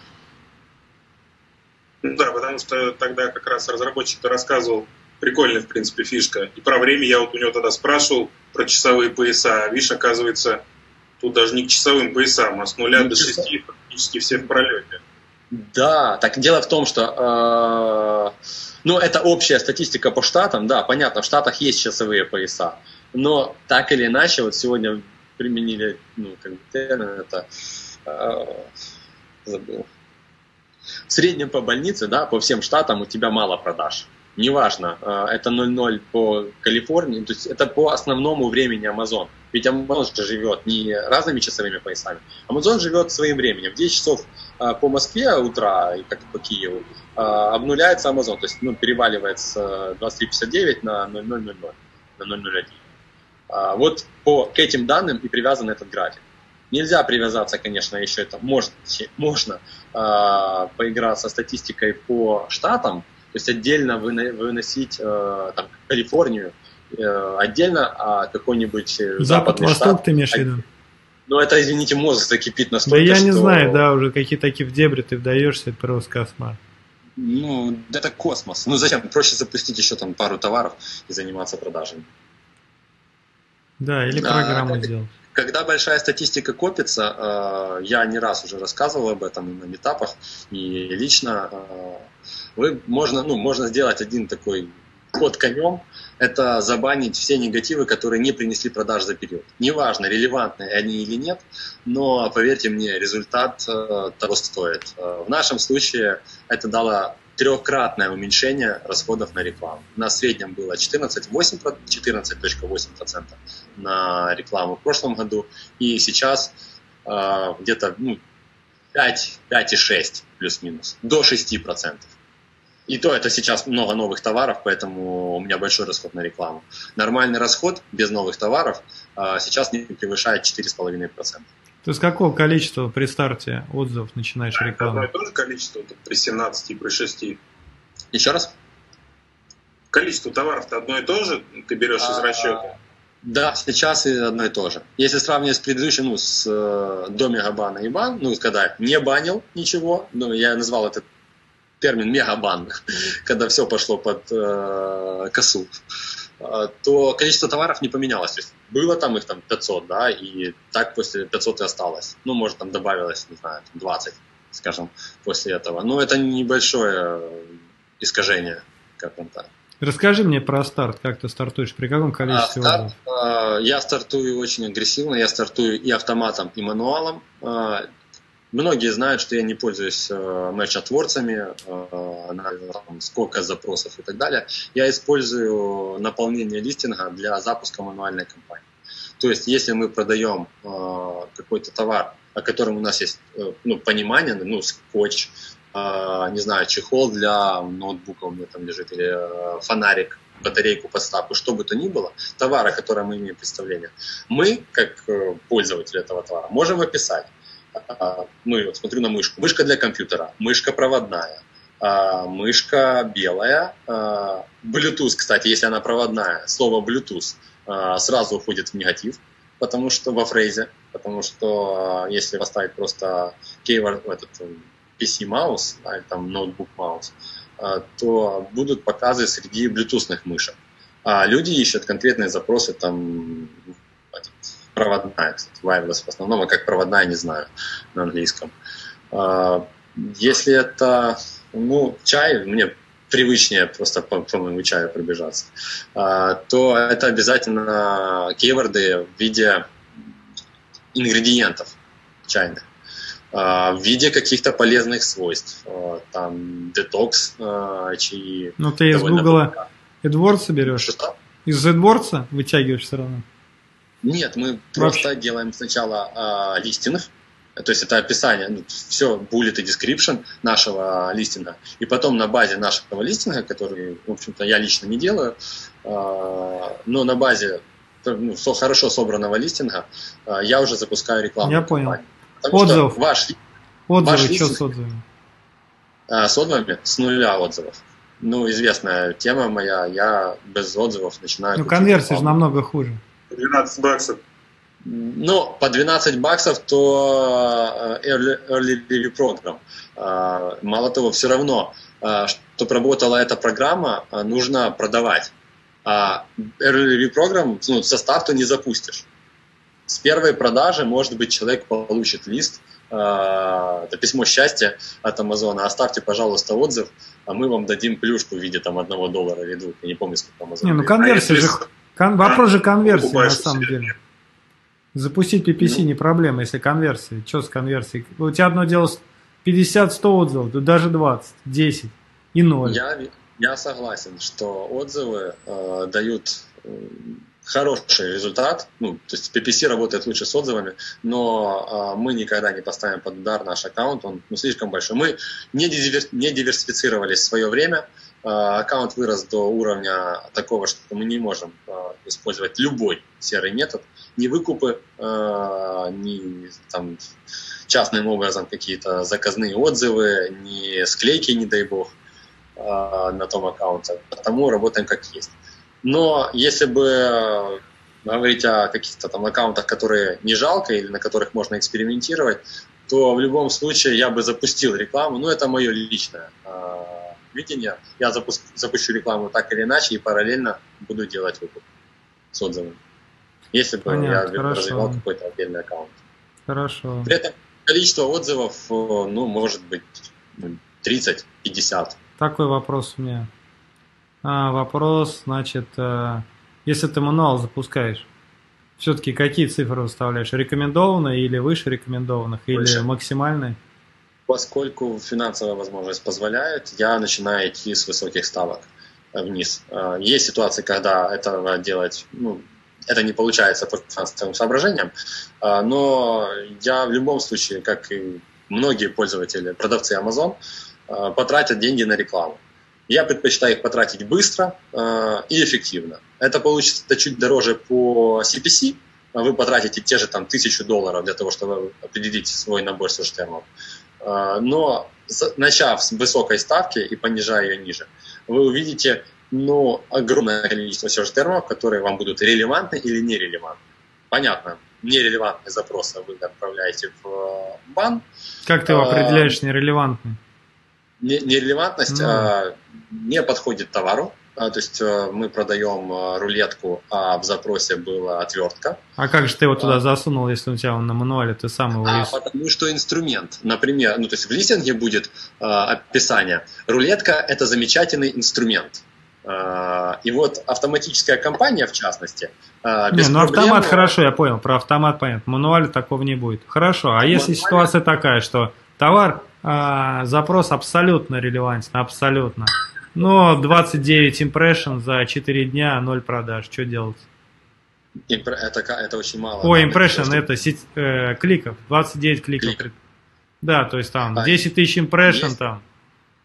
Ну да, потому что тогда как раз разработчик-то рассказывал, прикольная, в принципе, фишка. И про время я вот у него тогда спрашивал, про часовые пояса. А видишь, оказывается, тут даже не к часовым поясам, а с 0 до 6 практически все в пролете. Да, так дело в том, что это общая статистика по штатам. Да, понятно, в штатах есть часовые пояса. Но так или иначе, вот сегодня применили, термин, забыл. В среднем по больнице, да, по всем штатам у тебя мало продаж. Неважно, это 0,0 по Калифорнии, то есть это по основному времени Amazon. Ведь Amazon же живет не разными часовыми поясами. Amazon живет своим временем. В 10 часов по Москве утра, и как по Киеву, обнуляется Amazon, то есть переваливает с 23:59 на 00:00, на 001. Вот к этим данным и привязан этот график. Нельзя привязаться, конечно, еще это можно поиграться статистикой по штатам, то есть отдельно выносить там, Калифорнию, отдельно какой-нибудь западный штат. Восток ты имеешь в виду? Ну, это, извините, мозг закипит настолько, да я не знаю, да, уже какие такие в дебри ты вдаешься, это просто космос. Ну, это космос. Ну, зачем? Проще запустить еще там пару товаров и заниматься продажами. Да, или программу сделать. Когда большая статистика копится, я не раз уже рассказывал об этом на митапах и лично, можно сделать один такой ход конем, это забанить все негативы, которые не принесли продаж за период. Неважно, релевантны они или нет, но, поверьте мне, результат того стоит. В нашем случае это дало 3-кратное уменьшение расходов на рекламу. На среднем было 14,8% на рекламу в прошлом году, и сейчас где-то 5,6 плюс-минус, до 6%. И то это сейчас много новых товаров, поэтому у меня большой расход на рекламу. Нормальный расход без новых товаров сейчас не превышает 4,5%. Ты с какого количества при старте отзывов начинаешь рекламу? Одно и то же количество при 17 и при 6. Еще раз? Количество товаров-то одно и то же ты берешь из расчета? Да, сейчас и одно и то же. Если сравнивать с предыдущим, с до мегабана и бан, когда не банил ничего, я назвал этот термин мегабан, когда все пошло под косу, то количество товаров не поменялось. То есть было там их 500, да, и так после 500 и осталось. Может, там добавилось, не знаю, 20, скажем, после этого. Но это небольшое искажение, как там так. Расскажи мне про старт, как ты стартуешь, при каком количестве отзывов? Я стартую очень агрессивно, я стартую и автоматом, и мануалом. Многие знают, что я не пользуюсь матч-отворцами, сколько запросов и так далее. Я использую наполнение листинга для запуска мануальной кампании. То есть, если мы продаем какой-то товар, о котором у нас есть понимание, скотч, не знаю, чехол для ноутбука у меня там лежит, или фонарик, батарейку, подставку, что бы то ни было, товары, которые мы имеем представление, мы, как пользователи этого товара, можем описать. Ну, вот смотрю на мышку. Мышка для компьютера, мышка проводная, мышка белая, Bluetooth, кстати, если она проводная, слово Bluetooth сразу уходит в негатив, потому что во фрейзе, потому что если поставить просто keyword, этот PC маус, или там ноутбук маус, то будут показы среди блютусных мышек. А люди ищут конкретные запросы, там, проводная, кстати, wireless в основном, а как проводная, не знаю на английском. Если это, чай, мне привычнее просто по моему чаю пробежаться, то это обязательно кейворды в виде ингредиентов чайных, в виде каких-то полезных свойств, там, детокс, чаи. Ну, ты из Гугла AdWords берешь? Что? Из AdWords вытягиваешь все равно? Нет, мы просто делаем сначала листинг, то есть это описание, все bullet и description нашего листинга, и потом на базе нашего листинга, который, в общем-то, я лично не делаю, но на базе хорошо собранного листинга я уже запускаю рекламу. Я понял. Отзывов. Отзывы, что с отзывами? С отзывами? С нуля отзывов. Известная тема моя, я без отзывов начинаю... конверсия же намного хуже. $12. По $12 то early review program. Мало того, все равно, чтобы работала эта программа, нужно продавать. А early review program со старта не запустишь. С первой продажи, может быть, человек получит лист, это письмо счастья от Амазона. Оставьте, пожалуйста, отзыв, а мы вам дадим плюшку в виде там $1 или 2. Я не помню, сколько Амазон. Конверсия же... Вопрос же конверсии, на самом деле. Запустить PPC не проблема, если конверсия. Что с конверсией? У тебя одно дело 50-100 отзывов, да даже 20, 10 и 0. Я согласен, что отзывы дают хороший результат. То есть PPC работает лучше с отзывами, но мы никогда не поставим под удар наш аккаунт, он слишком большой. Мы не диверсифицировались в свое время. Аккаунт вырос до уровня такого, что мы не можем использовать любой серый метод, ни выкупы, ни там, частным образом какие-то заказные отзывы, ни склейки, не дай бог, на том аккаунте. Потому работаем как есть. Но если бы говорить о каких-то там аккаунтах, которые не жалко или на которых можно экспериментировать, то в любом случае я бы запустил рекламу. Это мое личное видение. Я запущу рекламу так или иначе и параллельно буду делать выкуп с отзывами. Если бы я развивал какой-то отдельный аккаунт. Хорошо. При этом количество отзывов, может быть 30-50. Такой вопрос у меня. Вопрос, значит, если ты мануал запускаешь, все-таки какие цифры выставляешь? Рекомендованные или выше рекомендованных, или максимальные? Поскольку финансовая возможность позволяет, я начинаю идти с высоких ставок вниз. Есть ситуации, когда этого делать, это не получается по финансовым соображениям, но я в любом случае, как и многие пользователи, продавцы Amazon, потратят деньги на рекламу. Я предпочитаю их потратить быстро и эффективно. Это получится чуть дороже по CPC. Вы потратите те же там $1000 для того, чтобы определить свой набор сюжетов. Но начав с высокой ставки и понижая ее ниже, вы увидите огромное количество сюжет-термов, которые вам будут релевантны или нерелевантны. Понятно, нерелевантные запросы вы отправляете в бан. Как ты его определяешь нерелевантный? Нерелевантность не подходит товару. То есть мы продаем рулетку, а в запросе была отвертка. А как же ты его туда засунул, если у тебя он на мануале, ты сам его потому что инструмент, например, то есть в листинге будет описание. Рулетка – это замечательный инструмент. И вот автоматическая компания, в частности, без проблем... автомат хорошо, я понял, про автомат понятно. В мануале такого не будет. Хорошо, а если ситуация такая, что товар, запрос абсолютно релевантен, абсолютно. Но 29 impression за 4 дня, 0 продаж. Что делать? Это очень мало. Impression это кликов. 29 кликов. Да, то есть там 10 тысяч impression, там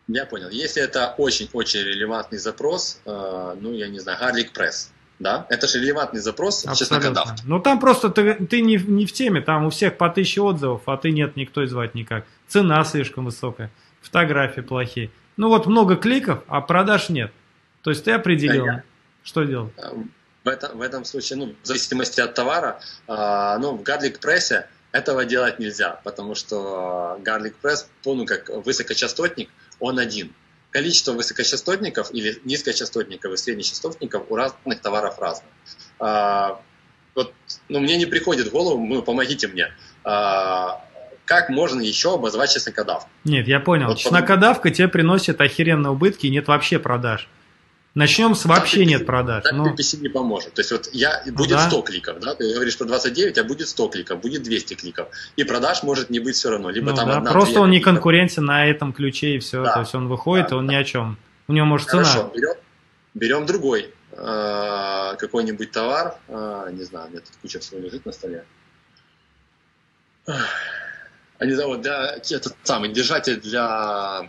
Я понял. Если это очень-очень релевантный запрос, ну, я не знаю, Garlic Press, да? Это же релевантный запрос в чеснокодавке. Ну, там просто ты не в теме, там у всех по 1000 отзывов, а ты нет, никто и звать никак. Цена слишком высокая, фотографии плохие. Ну, вот много кликов, а продаж нет. То есть ты определил, что делать. В этом случае, ну, в зависимости от товара, ну, в Garlic Press этого делать нельзя, потому что Garlic Press, ну, как высокочастотник, он один. Количество высокочастотников или низкочастотников и среднечастотников у разных товаров разное. Вот, ну, мне не приходит в голову, ну, помогите мне, как можно еще обозвать чеснокодавку? Нет, я понял. Вот чеснокодавка тебе приносит охеренные убытки, и нет вообще продаж. Начнем с вообще нет продаж. Так PPC не поможет. То есть вот будет 100 кликов, да? Ты говоришь про 29, а будет 100 кликов, будет 200 кликов. И продаж может не быть все равно. Либо ну, там да, просто он не конкурентен на этом ключе и все. Да. То есть он выходит, и он ни о чем. У него может цена. Хорошо, берем другой какой-нибудь товар. Не знаю, у меня тут куча всего лежит на столе. Они зовут этот самый держатель для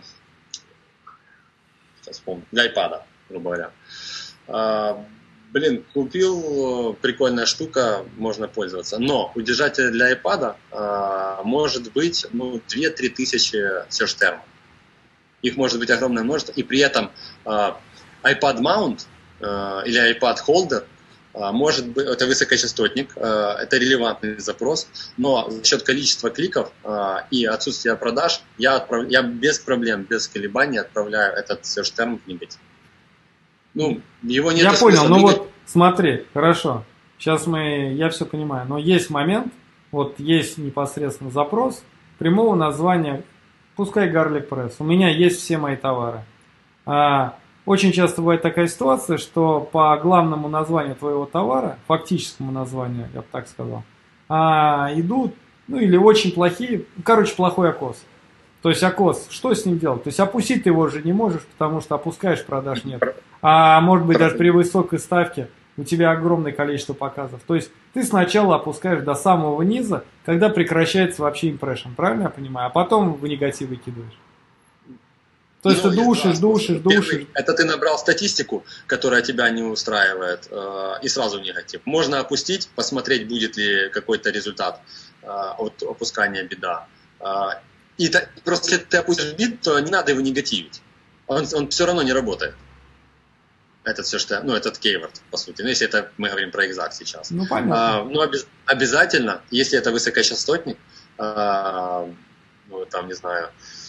iPad, грубо говоря. Купил, прикольная штука, можно пользоваться. Но у держателя для iPad может быть 2-3 тысячи серж-термов. Их может быть огромное множество. И при этом iPad Mount или iPad Holder может быть, это высокочастотник, это релевантный запрос, но за счет количества кликов и отсутствия продаж я без проблем, без колебаний отправляю этот серж-терм в негатив. Ну, его нет. Я понял, ну вот смотри, хорошо, сейчас я все понимаю, но есть момент, вот есть непосредственно запрос прямого названия, пускай Garlic Press, у меня есть все мои товары. Очень часто бывает такая ситуация, что по главному названию твоего товара, фактическому названию, я бы так сказал, идут, или очень плохие, плохой окос. То есть окос, что с ним делать? То есть опустить ты его уже не можешь, потому что опускаешь, продаж нет. А может быть даже при высокой ставке у тебя огромное количество показов. То есть ты сначала опускаешь до самого низа, когда прекращается вообще импрессион, правильно я понимаю? А потом в негатив выкидываешь. То есть ты душишь. Это ты набрал статистику, которая тебя не устраивает, и сразу в негатив. Можно опустить, посмотреть, будет ли какой-то результат от опускания бида. И просто если ты опустишь бит, то не надо его негативить. Он все равно не работает. Этот keyword, по сути. Ну, если это мы говорим про exact сейчас. Ну, понятно. Обязательно, если это высокочастотник, там, не знаю,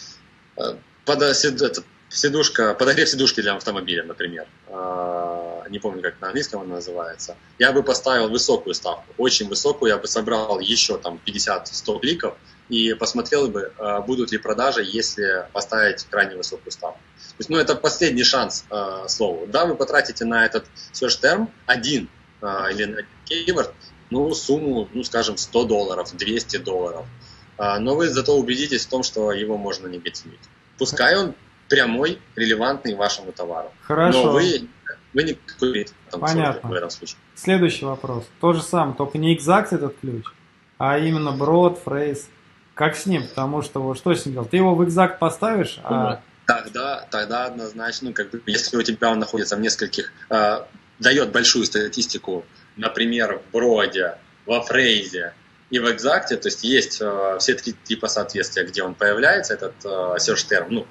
подогрев сидушки для автомобиля, например. Не помню, как на английском она называется. Я бы поставил высокую ставку, очень высокую. Я бы собрал еще там 50-100 кликов и посмотрел бы, будут ли продажи, если поставить крайне высокую ставку. То есть, это последний шанс слову. Да, вы потратите на этот search term один или на keyword, сумму, скажем, $100, $200. Но вы зато убедитесь в том, что его можно негативить. Пускай он прямой, релевантный вашему товару. Хорошо. Но вы не купите понятно. В этом случае. Следующий вопрос. То же самое, только не exact этот ключ, а именно broad, phrase. Как с ним? Потому что что с ним делать? Ты его в exact поставишь, Тогда однозначно, если у тебя он находится в нескольких, дает большую статистику, например, в броде, во фрейзе и в экзакте, то есть есть все три типа соответствия, где он появляется, этот search term,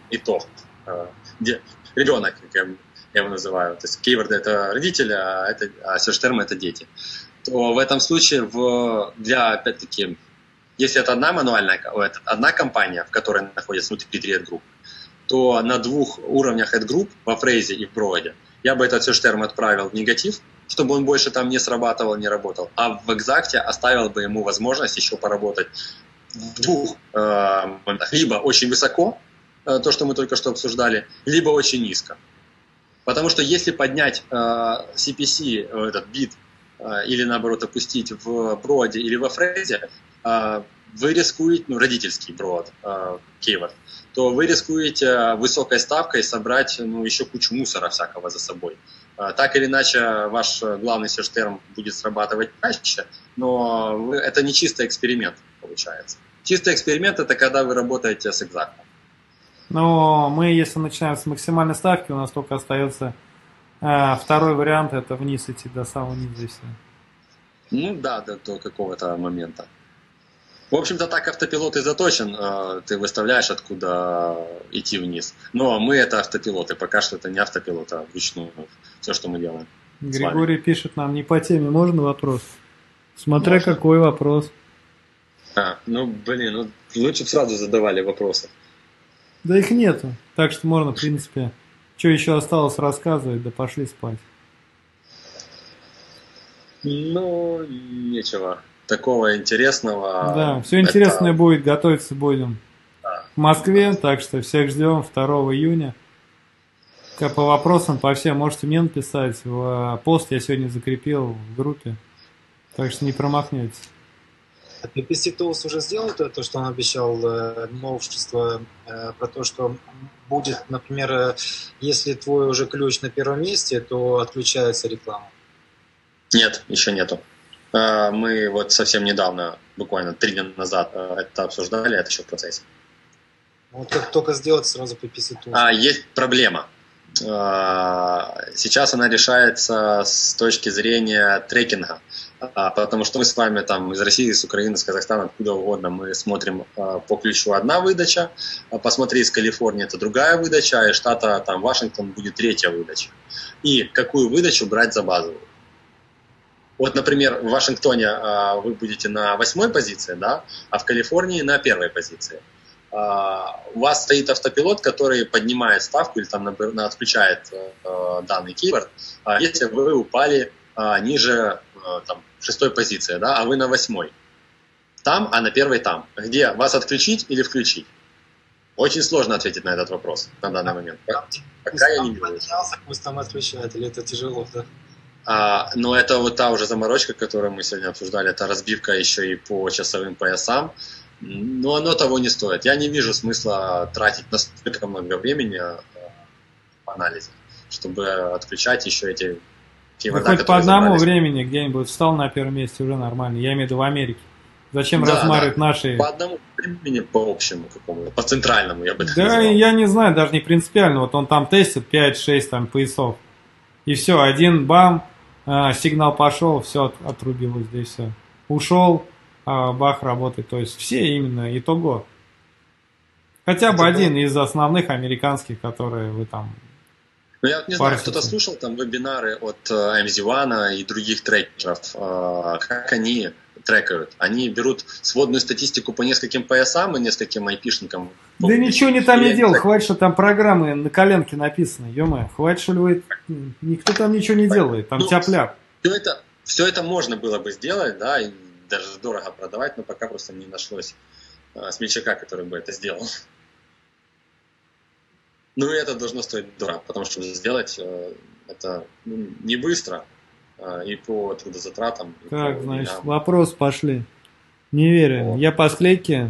где ребенок, как я его называю, то есть keyword это родители, а search term это дети, то в этом случае опять-таки, если это одна компания, в которой находится внутри 3 ad-групп, то на 2 уровнях ad-групп, во фрейзе и в броде, я бы этот search term отправил в негатив, чтобы он больше там не срабатывал, не работал. А в экзакте оставил бы ему возможность еще поработать в 2 моментах. Либо очень высоко, то, что мы только что обсуждали, либо очень низко. Потому что если поднять CPC, этот бит, или наоборот опустить в броде или во фрейзе, вы рискуете, родительский брод, keyword, то вы рискуете высокой ставкой собрать еще кучу мусора всякого за собой. Так или иначе, ваш главный search term будет срабатывать чаще, но это не чистый эксперимент получается. Чистый эксперимент – это когда вы работаете с экзактом. Но мы, если начинаем с максимальной ставки, у нас только остается второй вариант, это вниз идти до самого низа и все. Ну да, до какого-то момента. В общем-то, так автопилот и заточен. Ты выставляешь, откуда идти вниз. Но мы это автопилоты. Пока что это не автопилот, а вручную. Все, что мы делаем. Григорий пишет нам, не по теме, можно вопрос? Смотря Можно. какой вопрос. Лучше бы сразу задавали вопросы. Да их нету. Так что можно, в принципе, что еще осталось рассказывать, да пошли спать. Нечего такого интересного. Да, все интересное будет, готовиться будем в Москве, так что всех ждем 2 июня. По вопросам, по всем можете мне написать. В пост я сегодня закрепил в группе, так что не промахнетесь. PPC Tools уже сделал то, что он обещал, новшество про то, что будет, например, если твой уже ключ на первом месте, то отключается реклама. Нет, еще нету. Мы вот совсем недавно, буквально 3 дня назад, это обсуждали, это еще в процессе. Вот как только сделать, сразу PPC Tools. Есть проблема. Сейчас она решается с точки зрения трекинга, потому что мы с вами там из России, из Украины, из Казахстана, откуда угодно, мы смотрим по ключу одна выдача, посмотри из Калифорнии это другая выдача, а из штата там Вашингтон будет третья выдача. И какую выдачу брать за базовую? Вот, например, в Вашингтоне вы будете на 8-й позиции, да, а в Калифорнии на 1-й позиции. У вас стоит автопилот, который поднимает ставку или там отключает данный keyword, если вы упали ниже там, 6-й позиции, да, а вы на 8-й. Там, а на 1-й там. Где вас отключить или включить? Очень сложно ответить на этот вопрос на данный момент. Пока я не вижу. Пусть там отключает, или это тяжело, да? Но это вот та уже заморочка, которую мы сегодня обсуждали, это разбивка еще и по часовым поясам. Но оно того не стоит. Я не вижу смысла тратить настолько много времени в анализе, чтобы отключать еще эти keyword. Хоть по одному времени где-нибудь встал на первом месте уже нормально. Я имею в виду в Америке. Зачем размаривать наши... По одному времени, по общему какому-то, по центральному, я бы так назвал. Да, я не знаю, даже не принципиально. Вот он там тестит 5-6 там поясов. И все, один бам, сигнал пошел, все отрубилось здесь все. Ушел, бах, работает. То есть все именно итого. Хотя бы один из основных американских, которые вы там... Ну, я не знаю, кто-то слушал там вебинары от MZ1 и других трекеров, как они трекают. Они берут сводную статистику по нескольким поясам и нескольким айпишникам. Да ничего не там не делал, хватит, что там программы на коленке написаны, ё-моё, хватит, что ли вы... Никто там ничего не делает, там тяп-ляп. Все это можно было бы сделать, да, и даже дорого продавать, но пока просто не нашлось смельчака, который бы это сделал. Ну и это должно стоить дорого, потому что сделать это не быстро, и по трудозатратам. И так, значит, вопрос пошли. Не верю. Вот. Я по склейке.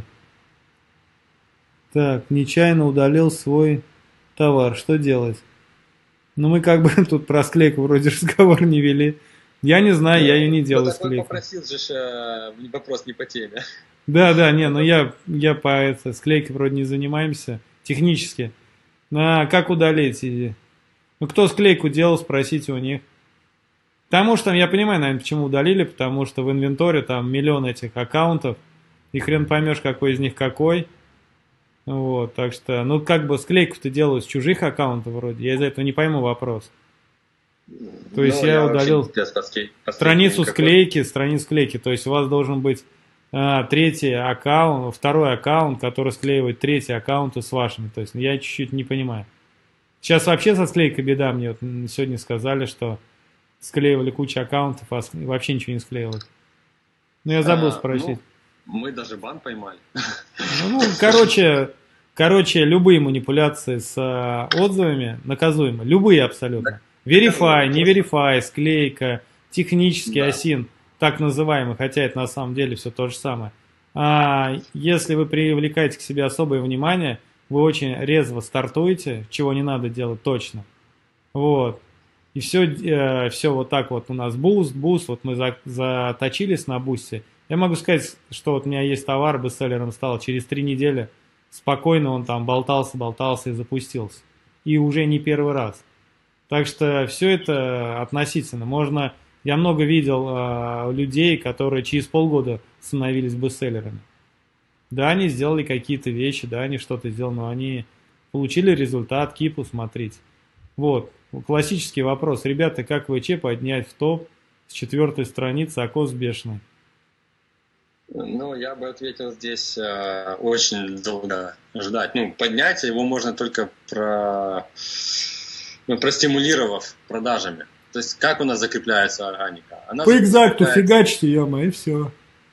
Так, нечаянно удалил свой товар. Что делать? Ну мы как бы тут про склейку вроде разговор не вели. Я не знаю, я ее не делаю склейку. Попросил же вопрос не по теме. Да, не, но я по склейке вроде не занимаемся. Технически. Как удалить? Ну, кто склейку делал, спросите у них. Потому что, я понимаю, наверное, почему удалили, потому что в инвенторе там миллион этих аккаунтов, и хрен поймешь, какой из них какой. Вот, так что, ну, как бы склейку-то делают с чужих аккаунтов вроде, я из-за этого не пойму вопрос. То есть я удалил страницу склейки, то есть у вас должен быть третий аккаунт, второй аккаунт, который склеивает третий аккаунт с вашими. То есть я чуть-чуть не понимаю. Сейчас вообще со склейкой беда. Мне вот сегодня сказали, что склеивали кучу аккаунтов, а вообще ничего не склеивали. Ну, я забыл спросить. Мы даже бан поймали. Ну, короче, любые манипуляции с отзывами наказуемы. Любые абсолютно. Verify, не verify, склейка, технический осин. Так называемый, хотя это на самом деле все то же самое. Если вы привлекаете к себе особое внимание, вы очень резво стартуете, чего не надо делать точно. Вот. И все вот так вот у нас буст, вот мы заточились на бусте. Я могу сказать, что вот у меня есть товар, бестселлером стал через 3 недели спокойно он там болтался и запустился. И уже не первый раз. Так что все это относительно. Я много видел людей, которые через полгода становились бестселлерами. Да, они сделали какие-то вещи, да, они что-то сделали, но они получили результат, кипу смотрите. Вот, классический вопрос. Ребята, как ВЧ поднять в топ с 4-й страницы «Акос бешеный»? Ну, я бы ответил здесь очень долго ждать. Поднять его можно только простимулировав продажами. То есть, как у нас закрепляется органика? По экзакту фигачьте, ё-моё, и все.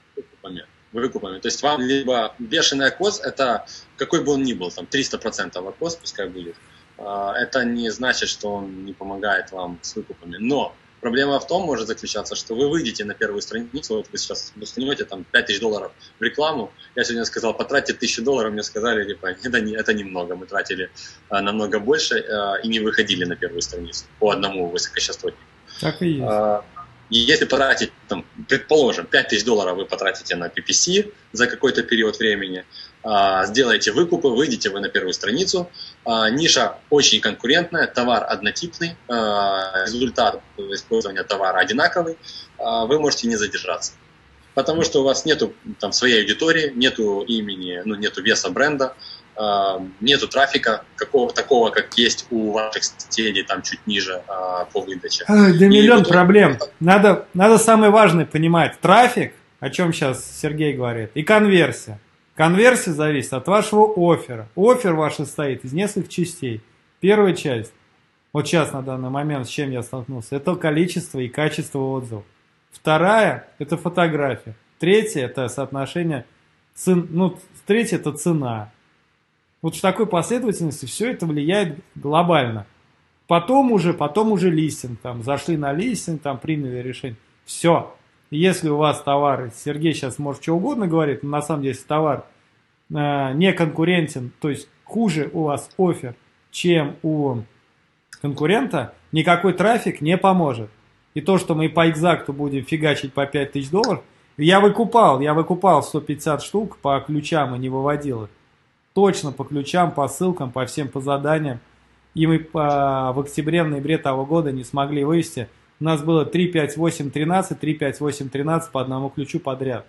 Выкупами. То есть, вам либо бешеный акос, это какой бы он ни был, там 300% акос пускай будет, это не значит, что он не помогает вам с выкупами. Но проблема в том может заключаться, что вы выйдете на первую страницу, вот вы сейчас установите там $5000 в рекламу. Я сегодня сказал, потратьте $1000, мне сказали, типа, это немного, мы тратили намного больше и не выходили на первую страницу по одному высокочастотнику. Так и есть. И если потратить, предположим, $5000 вы потратите на PPC за какой-то период времени, сделаете выкупы, выйдете вы на первую страницу, ниша очень конкурентная, товар однотипный, результат использования товара одинаковый, вы можете не задержаться. Потому что у вас нету там своей аудитории, нету имени, нету веса бренда, нету трафика такого, как есть у ваших соседей, там чуть ниже по выдаче. Да миллион проблем. Надо самое важное понимать. Трафик, о чем сейчас Сергей говорит, и конверсия. Конверсия зависит от вашего оффера. Оффер ваш состоит из нескольких частей. Первая часть, вот сейчас на данный момент, с чем я столкнулся, это количество и качество отзывов. Вторая – это фотография. Третья – это соотношение третья – это цена. Вот в такой последовательности все это влияет глобально. Потом уже листинг, зашли на листинг, приняли решение. Все. Если у вас товар, Сергей сейчас может что угодно говорить, но на самом деле, если товар не конкурентен, то есть хуже у вас оффер, чем у конкурента, никакой трафик не поможет. И то, что мы по экзакту будем фигачить по $5000, я выкупал 150 штук по ключам и не выводил их. Точно по ключам, по ссылкам, по всем по заданиям. И мы в октябре, в ноябре того года не смогли вывести. У нас было 3, 5, 8, 13, 3, 5, 8, 13 по одному ключу подряд.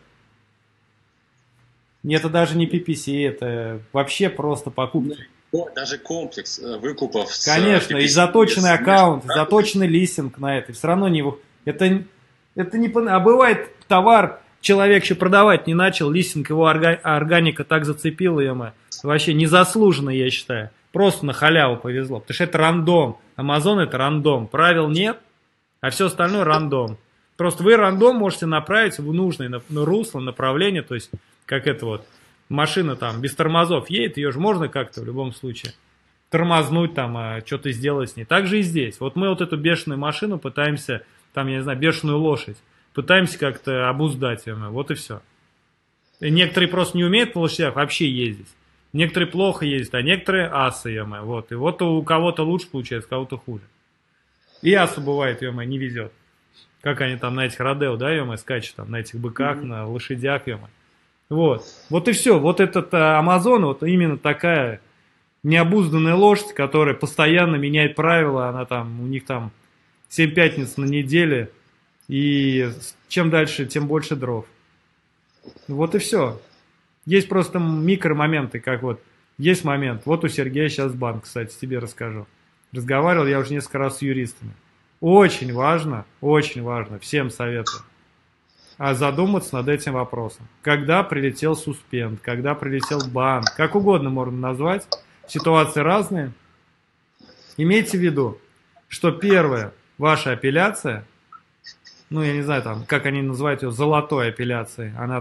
Это даже не PPC, это вообще просто покупки. Даже комплекс выкупов. Конечно, и заточенный аккаунт, заточенный листинг на это. Все равно это не... А бывает товар, человек еще продавать не начал, листинг его органика так зацепила, вообще незаслуженно, я считаю. Просто на халяву повезло, потому что это рандом. Amazon это рандом, правил нет, а все остальное рандом. Просто вы рандом можете направить в нужное русло, направление, то есть как это вот машина без тормозов едет, ее же можно как-то в любом случае тормознуть, что-то сделать с ней. Так же и здесь. Вот мы вот эту бешеную машину пытаемся, я не знаю, бешеную лошадь, пытаемся как-то обуздать ее, вот и все. И некоторые просто не умеют на лошадях вообще ездить. Некоторые плохо ездят, а некоторые асы, вот. И вот у кого-то лучше получается, у кого-то хуже. И асу бывает, не везет. Как они на этих родео, да, скачут, на этих быках, на лошадях, Вот и все. Вот этот Amazon, вот именно такая необузданная лошадь, которая постоянно меняет правила, у них 7 пятниц на неделе, и чем дальше, тем больше дров. Вот и все. Есть просто микромоменты, как есть момент. Вот у Сергея сейчас банк, кстати, тебе расскажу. Разговаривал я уже несколько раз с юристами. Очень важно, всем советую, задуматься над этим вопросом. Когда прилетел суспенд, когда прилетел бан, как угодно можно назвать, ситуации разные. Имейте в виду, что первая ваша апелляция, я не знаю, как они называют ее, золотой апелляцией, она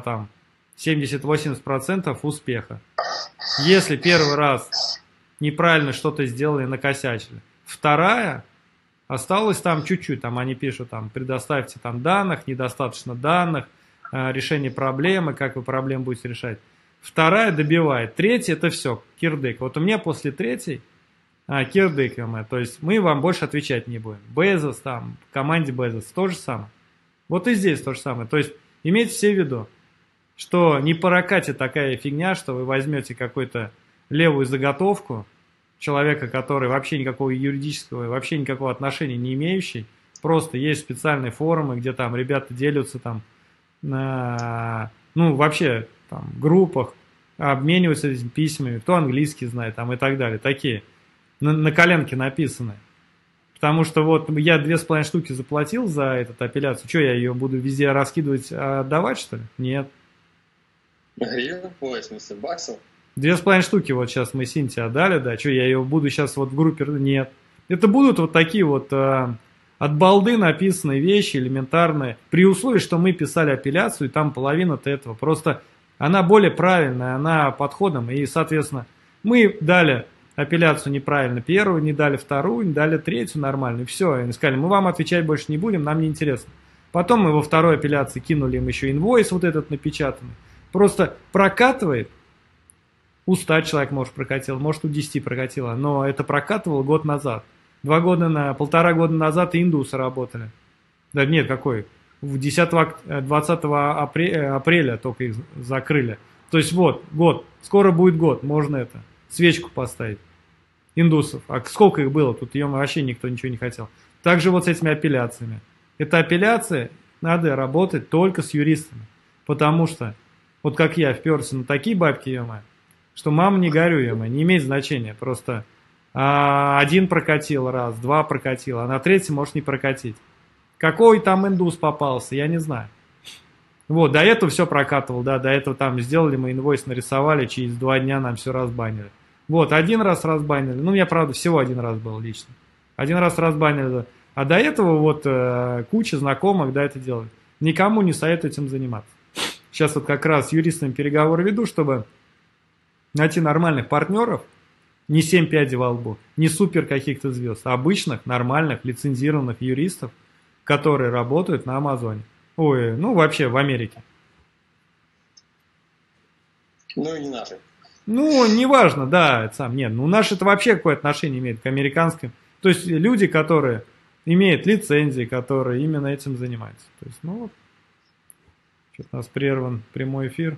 70-80% успеха. Если первый раз неправильно что-то сделали, накосячили. Вторая, осталось чуть-чуть, они пишут, предоставьте данных, недостаточно данных, решение проблемы, как вы проблему будете решать. Вторая добивает. Третья это все, кирдык. Вот у меня после третьей кирдык, то есть мы вам больше отвечать не будем. Безос команде Безос то же самое. Вот и здесь то же самое. То есть имейте все в виду, что не по ракате такая фигня, что вы возьмете какой-то левую заготовку человека, который вообще никакого юридического, вообще никакого отношения не имеющий. Просто есть специальные форумы, где там ребята делятся там на, ну, вообще там в группах, обмениваются этими письмами, кто английский знает там и так далее. Такие на коленке написаны. Потому что вот я 2,5 штуки заплатил за эту апелляцию. Что, я ее буду везде раскидывать, отдавать, что ли? Нет. Гривен? Ой, в смысле, баксов? 2,5 штуки вот сейчас мы Синте отдали, да. Что, я ее буду сейчас вот в группе? Нет. Это будут вот такие вот от балды написанные вещи элементарные. При условии, что мы писали апелляцию, и там половина-то этого. Просто она более правильная, она подходом. И, соответственно, мы дали апелляцию неправильно первую, не дали вторую, не дали третью нормально. И все. И сказали, мы вам отвечать больше не будем, нам не интересно. Потом мы во второй апелляции кинули им еще инвойс вот этот напечатанный. Просто прокатывает. У 100 человек, может, прокатило, может, у 10 прокатило. Но это прокатывало год назад. 1,5 года назад и индусы работали. Да нет, какой? 20 апреля только их закрыли. То есть вот, год. Скоро будет год, можно это. Свечку поставить. Индусов. А сколько их было? Тут ее вообще никто ничего не хотел. Также вот с этими апелляциями. Это апелляция, надо работать только с юристами. Потому что, вот как я вперся на такие бабки, ё-моё, что мама не горюй, ё-моё, не имеет значения. Просто один прокатил раз, два прокатил, а на третий может не прокатить. Какой там индус попался, я не знаю. Вот, до этого все прокатывал, да, до этого там сделали мы инвойс, нарисовали, через 2 дня нам все разбанили. Вот, один раз разбанили, ну, я, правда, всего один раз был лично. Один раз разбанили, а до этого вот куча знакомых, да, это делали. Никому не советую этим заниматься. Сейчас вот как раз с юристами переговоры веду, чтобы найти нормальных партнеров, не 7 пядей во лбу, не супер каких-то звезд, а обычных, нормальных, лицензированных юристов, которые работают на Амазоне. Ой, ну вообще в Америке. Ну и не наши. Ну, неважно, да, это сам, нет, ну наши это вообще какое отношение имеет к американским. То есть люди, которые имеют лицензии, которые именно этим занимаются. То есть, ну вот, что-то у нас прерван прямой эфир.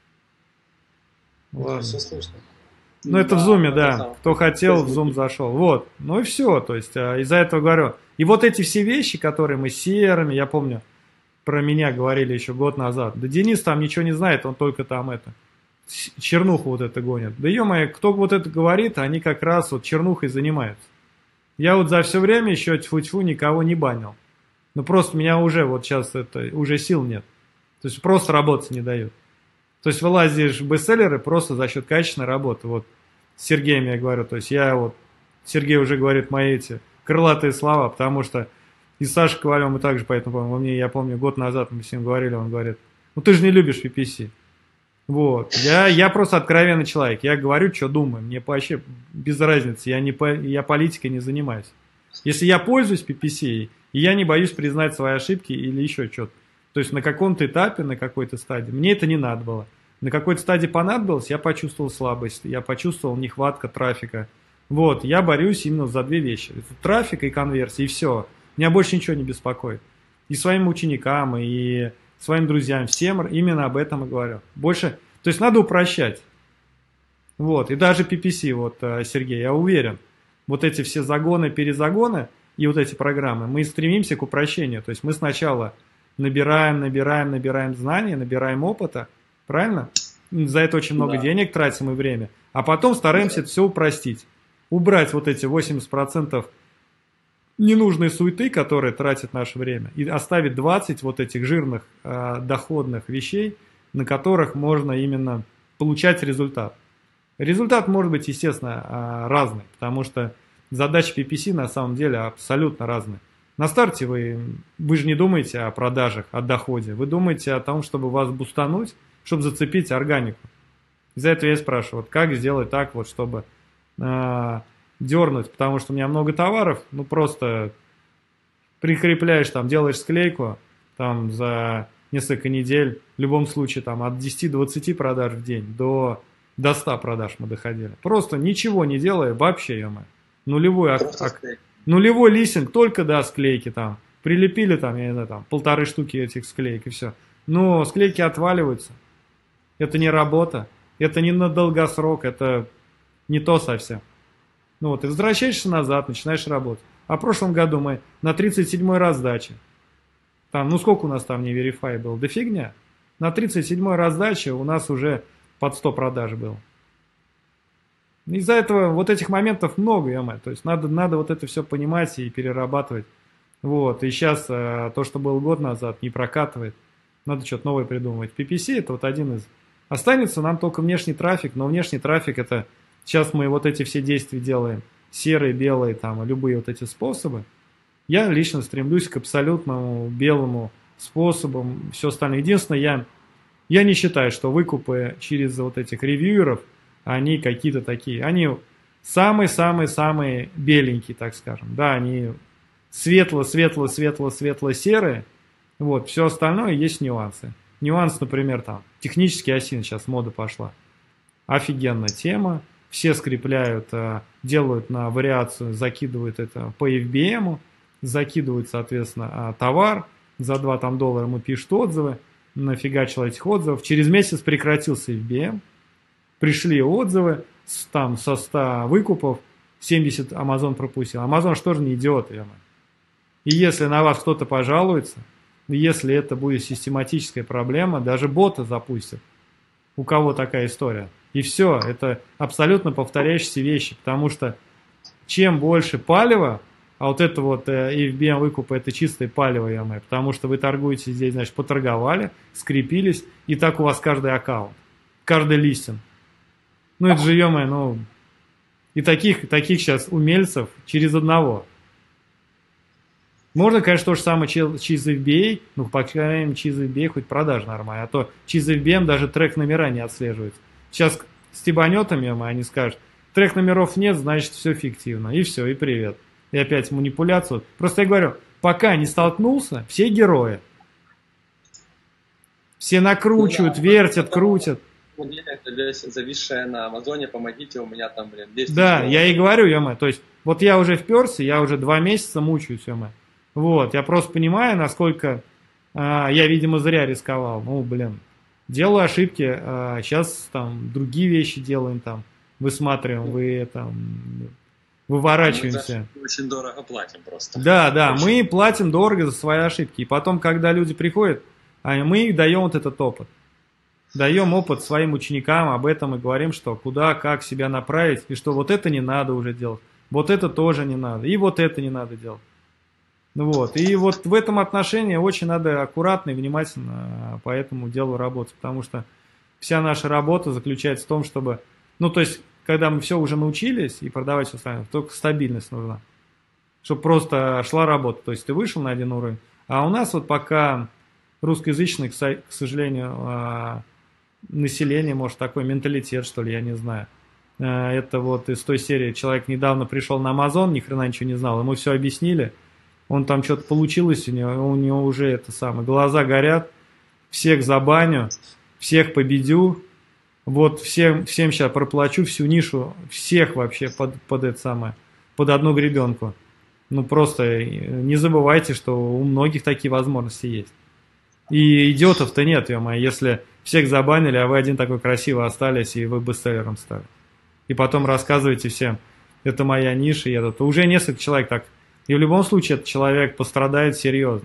Да, ладно. все слышно. Ну, это в Zoom, да. Кто хотел, в Zoom зашел. Вот. Ну и все. То есть, из-за этого говорю. И вот эти все вещи, которые мы серыми, я помню, про меня говорили еще год назад. Да Денис там ничего не знает, он только там это, чернуху вот это гонит. Да ё-моё, кто вот это говорит, они как раз вот чернухой занимаются. Я вот за все время еще тьфу-тьфу никого не банил. Ну, просто меня уже вот сейчас это, уже сил нет. То есть, просто работать не дают. То есть вылазишь в бестселлеры просто за счет качественной работы. Вот с Сергеем я говорю, то есть я вот, Сергей уже говорит мои эти крылатые слова, потому что и с Сашей Ковалем мы также, поэтому я помню, год назад мы с ним говорили, он говорит, ну ты же не любишь PPC. Вот, я просто откровенный человек, я говорю, что думаю, мне вообще без разницы, я политикой не занимаюсь. Если я пользуюсь PPC, и я не боюсь признать свои ошибки или еще что-то. То есть на каком-то этапе, на какой-то стадии, мне это не надо было. На какой-то стадии понадобилось, я почувствовал слабость, я почувствовал нехватка трафика. Вот, я борюсь именно за 2 вещи. Это трафик и конверсия, и все. Меня больше ничего не беспокоит. И своим ученикам, и своим друзьям, всем именно об этом и говорю. Больше, то есть надо упрощать. Вот, и даже PPC, вот, Сергей, я уверен, вот эти все загоны, перезагоны и вот эти программы, мы стремимся к упрощению. То есть мы сначала набираем знания, набираем опыта, правильно? За это очень много денег тратим и время. А потом стараемся это все упростить. Убрать вот эти 80% ненужной суеты, которые тратят наше время, и оставить 20 вот этих жирных доходных вещей, на которых можно именно получать результат. Результат может быть, естественно, разный, потому что задачи PPC на самом деле абсолютно разные. На старте вы же не думаете о продажах, о доходе. Вы думаете о том, чтобы вас бустануть, чтобы зацепить органику. Из-за этого я спрашиваю, вот как сделать так, вот, чтобы дернуть, потому что у меня много товаров, ну просто прикрепляешь, там, делаешь склейку там, за несколько недель, в любом случае там, от 10-20 продаж в день до 100 продаж мы доходили. Просто ничего не делая, вообще, ё-моё. Нулевой листинг, только, да, склейки там. Прилепили там, я не знаю, там, 1,5 штуки этих склеек и все. Но склейки отваливаются. Это не работа. Это не на долгосрок. Это не то совсем. Ну вот, и возвращаешься назад, начинаешь работать. А в прошлом году мы на 37-й раздаче, там, ну сколько у нас там не Verify было, да фигня. На 37-й раздаче у нас уже под 100 продаж было. Из-за этого вот этих моментов много, то есть надо вот это все понимать и перерабатывать. Вот, и сейчас то, что было год назад, не прокатывает. Надо что-то новое придумывать. PPC это вот один из... Останется нам только внешний трафик, но внешний трафик это... Сейчас мы вот эти все действия делаем. Серые, белые, там, любые вот эти способы. Я лично стремлюсь к абсолютному белому способу. Все остальное. Единственное, я не считаю, что выкупы через вот этих ревьюеров, они какие-то такие. Они самые-самые-самые беленькие, так скажем. Да, они светло-светло-светло-светло-серые. Вот, все остальное есть нюансы. Нюанс, например, там, технический осин, сейчас мода пошла. Офигенная тема. Все скрепляют, делают на вариацию, закидывают это по FBM, закидывают, соответственно, товар. За $2 ему пишут отзывы. Нафигачило этих отзывов. Через месяц прекратился FBM. Пришли отзывы, там со 100 выкупов 70 Amazon пропустил. Amazon что же не идиот, и если на вас кто-то пожалуется, если это будет систематическая проблема, даже бота запустят. У кого такая история. И все, это абсолютно повторяющиеся вещи, потому что чем больше палева, а вот это вот FBM выкупы, это чистое палево, потому что вы торгуете здесь, значит, поторговали, скрепились, и так у вас каждый аккаунт, каждый листинг. Ну, это же, и таких сейчас умельцев через одного. Можно, конечно, то же самое через FBA, ну, по крайней мере, через FBA хоть продажа нормальная, а то через FBM даже трек номера не отслеживается. Сейчас стебанет им, они скажут, трек номеров нет, значит, все фиктивно. И все, и привет. И опять манипуляцию. Просто я говорю, пока не столкнулся, все герои. Все накручивают, вертят, крутят. Зависшая на Амазоне, помогите, у меня там, 10 Да, я и говорю, то есть, вот я уже вперся, я уже 2 месяца мучаюсь, Вот, я просто понимаю, насколько я, видимо, зря рисковал. Делаю ошибки, сейчас там другие вещи делаем, там, высматриваем, выворачиваемся. Мы очень дорого платим просто. Да, мы платим дорого за свои ошибки. И потом, когда люди приходят, мы их даем вот этот опыт. Даем опыт своим ученикам, об этом и говорим, что куда, как себя направить, и что вот это не надо уже делать, вот это тоже не надо, и вот это не надо делать. Вот. И вот в этом отношении очень надо аккуратно и внимательно по этому делу работать, потому что вся наша работа заключается в том, чтобы, то есть, когда мы все уже научились и продавать все остальное, только стабильность нужна, чтобы просто шла работа, то есть ты вышел на один уровень, а у нас вот пока русскоязычный, к сожалению, население, может, такой менталитет, что ли, я не знаю. Это вот из той серии, человек недавно пришел на Amazon, ни хрена ничего не знал, ему все объяснили, он там что-то получилось, у него уже это самое, глаза горят, всех забаню, всех победю, вот всем сейчас проплачу всю нишу, всех вообще под это самое, под одну гребенку. Просто не забывайте, что у многих такие возможности есть. И идиотов-то нет, если всех забанили, а вы один такой красивый остались, и вы бестселлером стали. И потом рассказываете всем, это моя ниша, то уже несколько человек так. И в любом случае этот человек пострадает серьезно.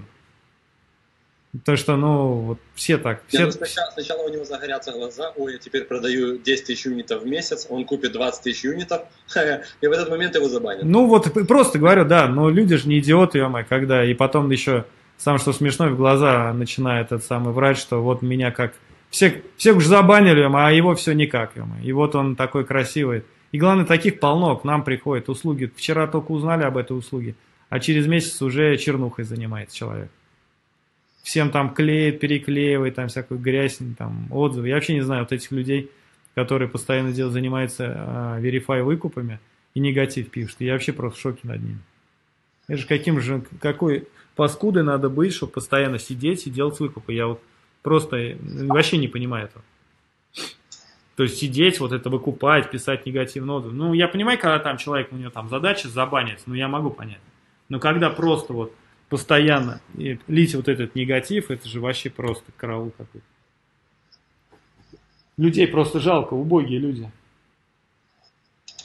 Потому что, вот все так. Сначала у него загорятся глаза, я теперь продаю 10 тысяч юнитов в месяц, он купит 20 тысяч юнитов, и в этот момент его забанят. Просто говорю, да, но люди же не идиоты, когда, и потом еще, самое что смешно, в глаза начинает этот самый врач, что вот меня как, всех уже забанили, а его все никак, и вот он такой красивый. И главное, таких полно, к нам приходят услуги. Вчера только узнали об этой услуге, а через месяц уже чернухой занимается человек. Всем там клеит, переклеивает, там всякую грязь, там отзывы. Я вообще не знаю вот этих людей, которые постоянно занимаются Verify выкупами и негатив пишут. Я вообще просто в шоке над ними. Это же какой паскудой надо быть, чтобы постоянно сидеть и делать выкупы. Я вот просто вообще не понимаю этого. То есть сидеть, вот это выкупать, писать негативные отзывы. Я понимаю, когда там человек, у него там задача забанить, я могу понять. Но когда просто вот постоянно лить вот этот негатив, это же вообще просто караул какой-то. Людей просто жалко, убогие люди.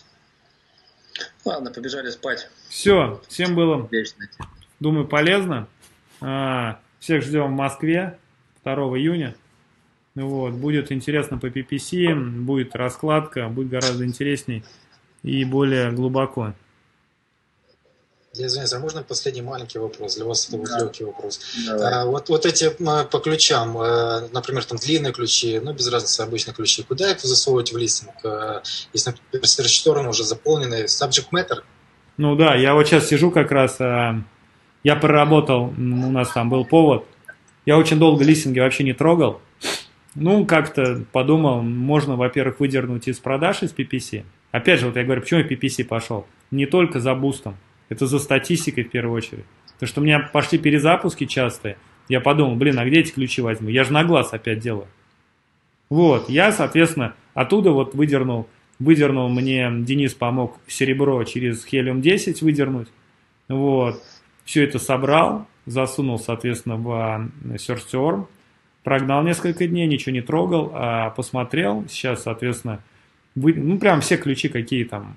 Ладно, побежали спать. Все, всем было, Вечно. думаю, полезно. Всех ждем в Москве 2 июня. Вот, будет интересно по PPC, будет раскладка, будет гораздо интересней и более глубоко. Я извиняюсь, а можно последний маленький вопрос? Для вас это будет легкий вопрос. Давай. Вот эти по ключам, например, там длинные ключи, ну, без разницы, обычные ключи, куда их засовывать в листинг? Если, например, search term уже заполненный, subject matter? Ну да, я вот сейчас сижу как раз, я проработал, у нас там был повод, я очень долго листинги вообще не трогал. Ну, как-то подумал, можно, во-первых, выдернуть из продаж из PPC. Опять же, вот я говорю, почему я PPC пошел? Не только за бустом. Это за статистикой в первую очередь. Потому что у меня пошли перезапуски частые. Я подумал, блин, а где эти ключи возьму? Я же на глаз опять делаю. Вот, я, соответственно, оттуда вот выдернул мне, Денис помог серебро через Helium 10 выдернуть. Вот, все это собрал, засунул, соответственно, в SearchOrm. Прогнал несколько дней, ничего не трогал, посмотрел. Сейчас, соответственно, ну, прям все ключи, какие там,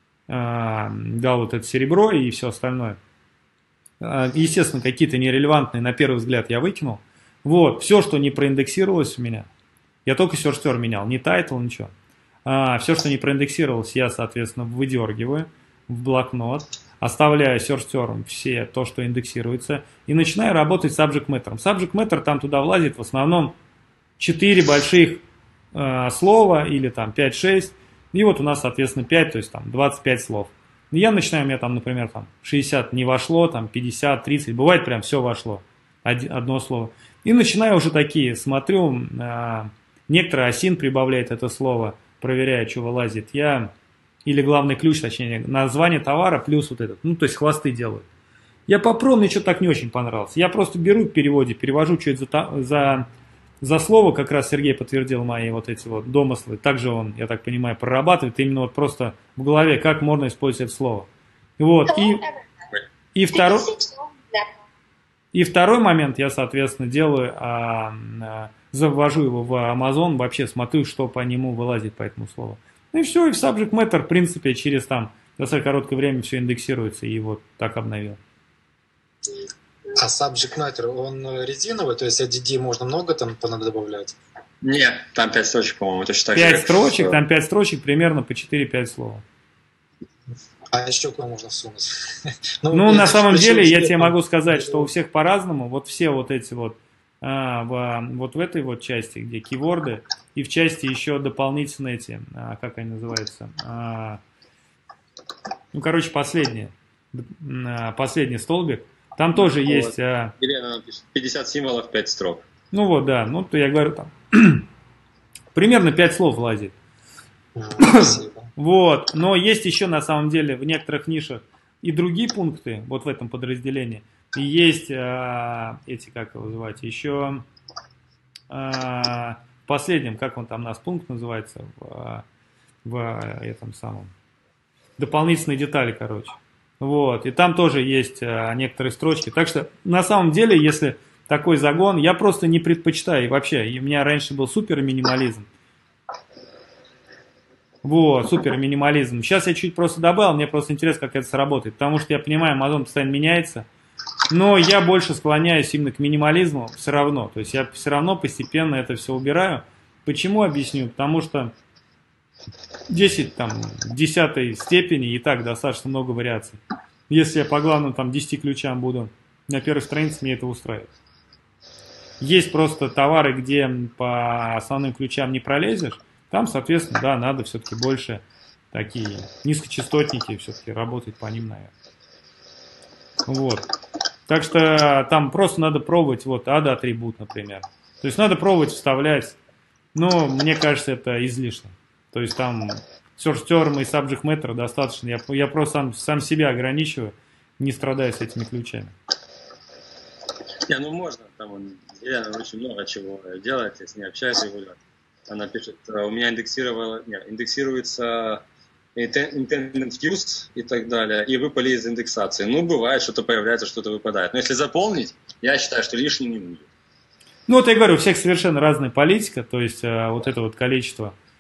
дал вот это серебро и все остальное. Естественно, какие-то нерелевантные на первый взгляд я выкинул. Вот, все, что не проиндексировалось у меня, я только SearchTerm менял, ни тайтл, ничего. Все, что не проиндексировалось, я, соответственно, выдергиваю в блокнот, оставляю SearchTerm все то, что индексируется, и начинаю работать с Subject Matter. Subject Matter там туда влазит в основном 4 больших слова или там 5-6. И вот у нас, соответственно, 5, то есть там 25 слов. И я начинаю, у меня там, например, там 60 не вошло, там 50, 30, бывает прям все вошло, одно слово. И начинаю уже такие, смотрю, некоторые осин прибавляет это слово, проверяю, что вылазит. Или главный ключ, точнее, название товара плюс вот этот, ну, то есть хвосты делают. Я попробовал, мне что-то так не очень понравилось. Я просто беру в переводе, перевожу, что это за слово, как раз Сергей подтвердил мои вот эти вот домыслы. Также он, я так понимаю, прорабатывает именно вот просто в голове, как можно использовать это слово. Вот, и второй момент я, соответственно, делаю, завожу его в Amazon, вообще смотрю, что по нему вылазит по этому слову. Ну и все, и в Subject Matter, в принципе, через там достаточно короткое время все индексируется, и вот так обновил. А Subject Matter, он резиновый, то есть ADD можно много там понадо добавлять? Нет, там 5 строчек, по-моему, точно так 5 же. строчек, там 5 строчек, примерно по 4-5 слов. А еще куда можно всунуть? Ну, на самом деле, я тебе могу сказать, что у всех по-разному. Вот все вот эти вот, вот в этой вот части, где кейворды, и в части еще дополнительные эти, как они называются, ну, короче, последний столбик. Там тоже вот есть... Елена напишет, 50 символов, 5 строк. Ну вот, да. Ну, то я говорю, там примерно 5 слов влазит. Вот. Но есть еще, на самом деле, в некоторых нишах и другие пункты, вот в этом подразделении. И есть эти, как его называть, еще в последнем, как он там у нас пункт называется, в этом самом, дополнительные детали, короче. Вот, и там тоже есть некоторые строчки. Так что, на самом деле, если такой загон, я просто не предпочитаю. И вообще, у меня раньше был супер минимализм. Вот, супер минимализм. Сейчас я чуть просто добавил, мне просто интересно, как это сработает. Потому что я понимаю, Amazon постоянно меняется. Но я больше склоняюсь именно к минимализму все равно. То есть я все равно постепенно это все убираю. Почему, объясню? Потому что 10 там, в 10 степени и так достаточно много вариаций. Если я по главным там 10 ключам буду на первой странице, мне это устраивает. Есть просто товары, где по основным ключам не пролезешь. Там, соответственно, да, надо все-таки больше такие низкочастотники все-таки работать по ним, наверное. Вот. Так что там просто надо пробовать, вот, ADA-атрибут, например. То есть надо пробовать вставлять, но мне кажется, это излишне. То есть там SearchTerm и Subject Matter достаточно. Я просто сам себя ограничиваю, не страдаю с этими ключами. Не, ну можно, там Елена очень много чего делает, я с ней общаюсь регулярно. Она пишет, у меня индексируется intended use и так далее, и выпали из индексации. Ну, бывает, что-то появляется, что-то выпадает. Но если заполнить, я считаю, что лишним не будет. Ну, вот я говорю, у всех совершенно разная политика, то есть вот это вот количество.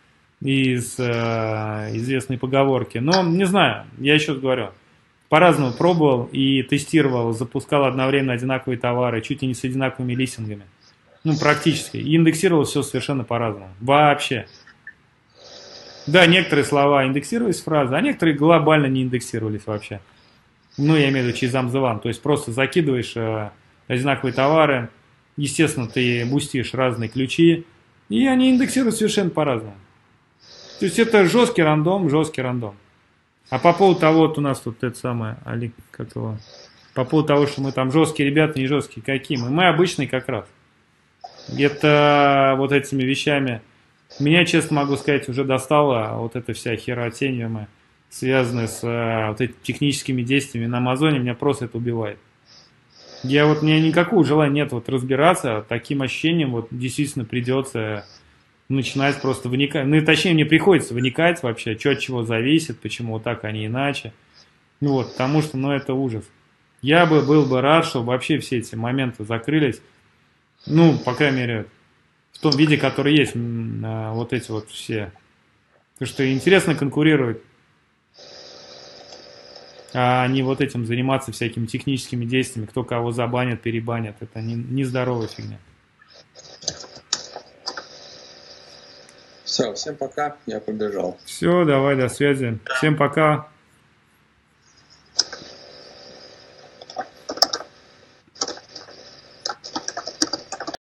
из известной поговорки. Но, не знаю, я еще раз говорю, по-разному пробовал и тестировал, запускал одновременно одинаковые товары, чуть ли не с одинаковыми листингами. Ну, практически. И индексировал все совершенно по-разному. Вообще. Да, некоторые слова индексировались фразы, а некоторые глобально не индексировались вообще. Ну, я имею в виду через Amazon. То есть просто закидываешь одинаковые товары, естественно, ты бустишь разные ключи, и они индексируют совершенно по-разному. То есть это жесткий рандом, жесткий рандом. А по поводу того, вот у нас тут это самое, Олег, как его, по поводу того, что мы там жесткие ребята, не жесткие, какие мы обычные как раз. Это вот этими вещами, меня, честно могу сказать, уже достала вот эта вся херотень, связанная с вот этими техническими действиями на Амазоне, меня просто это убивает. У меня никакого желания нет вот разбираться, таким ощущением вот действительно придется начинать просто вникать, ну и точнее мне приходится вникать вообще, что от чего зависит, почему вот так, а не иначе. Ну вот, потому что, это ужас. Я был бы рад, чтобы вообще все эти моменты закрылись, ну, по крайней мере, в том виде, который есть, вот эти вот все. Потому что интересно конкурировать, а не вот этим заниматься всякими техническими действиями, кто кого забанит, перебанит. Это не здоровая фигня. Все, всем пока, я побежал. Все, давай, до связи. Всем пока.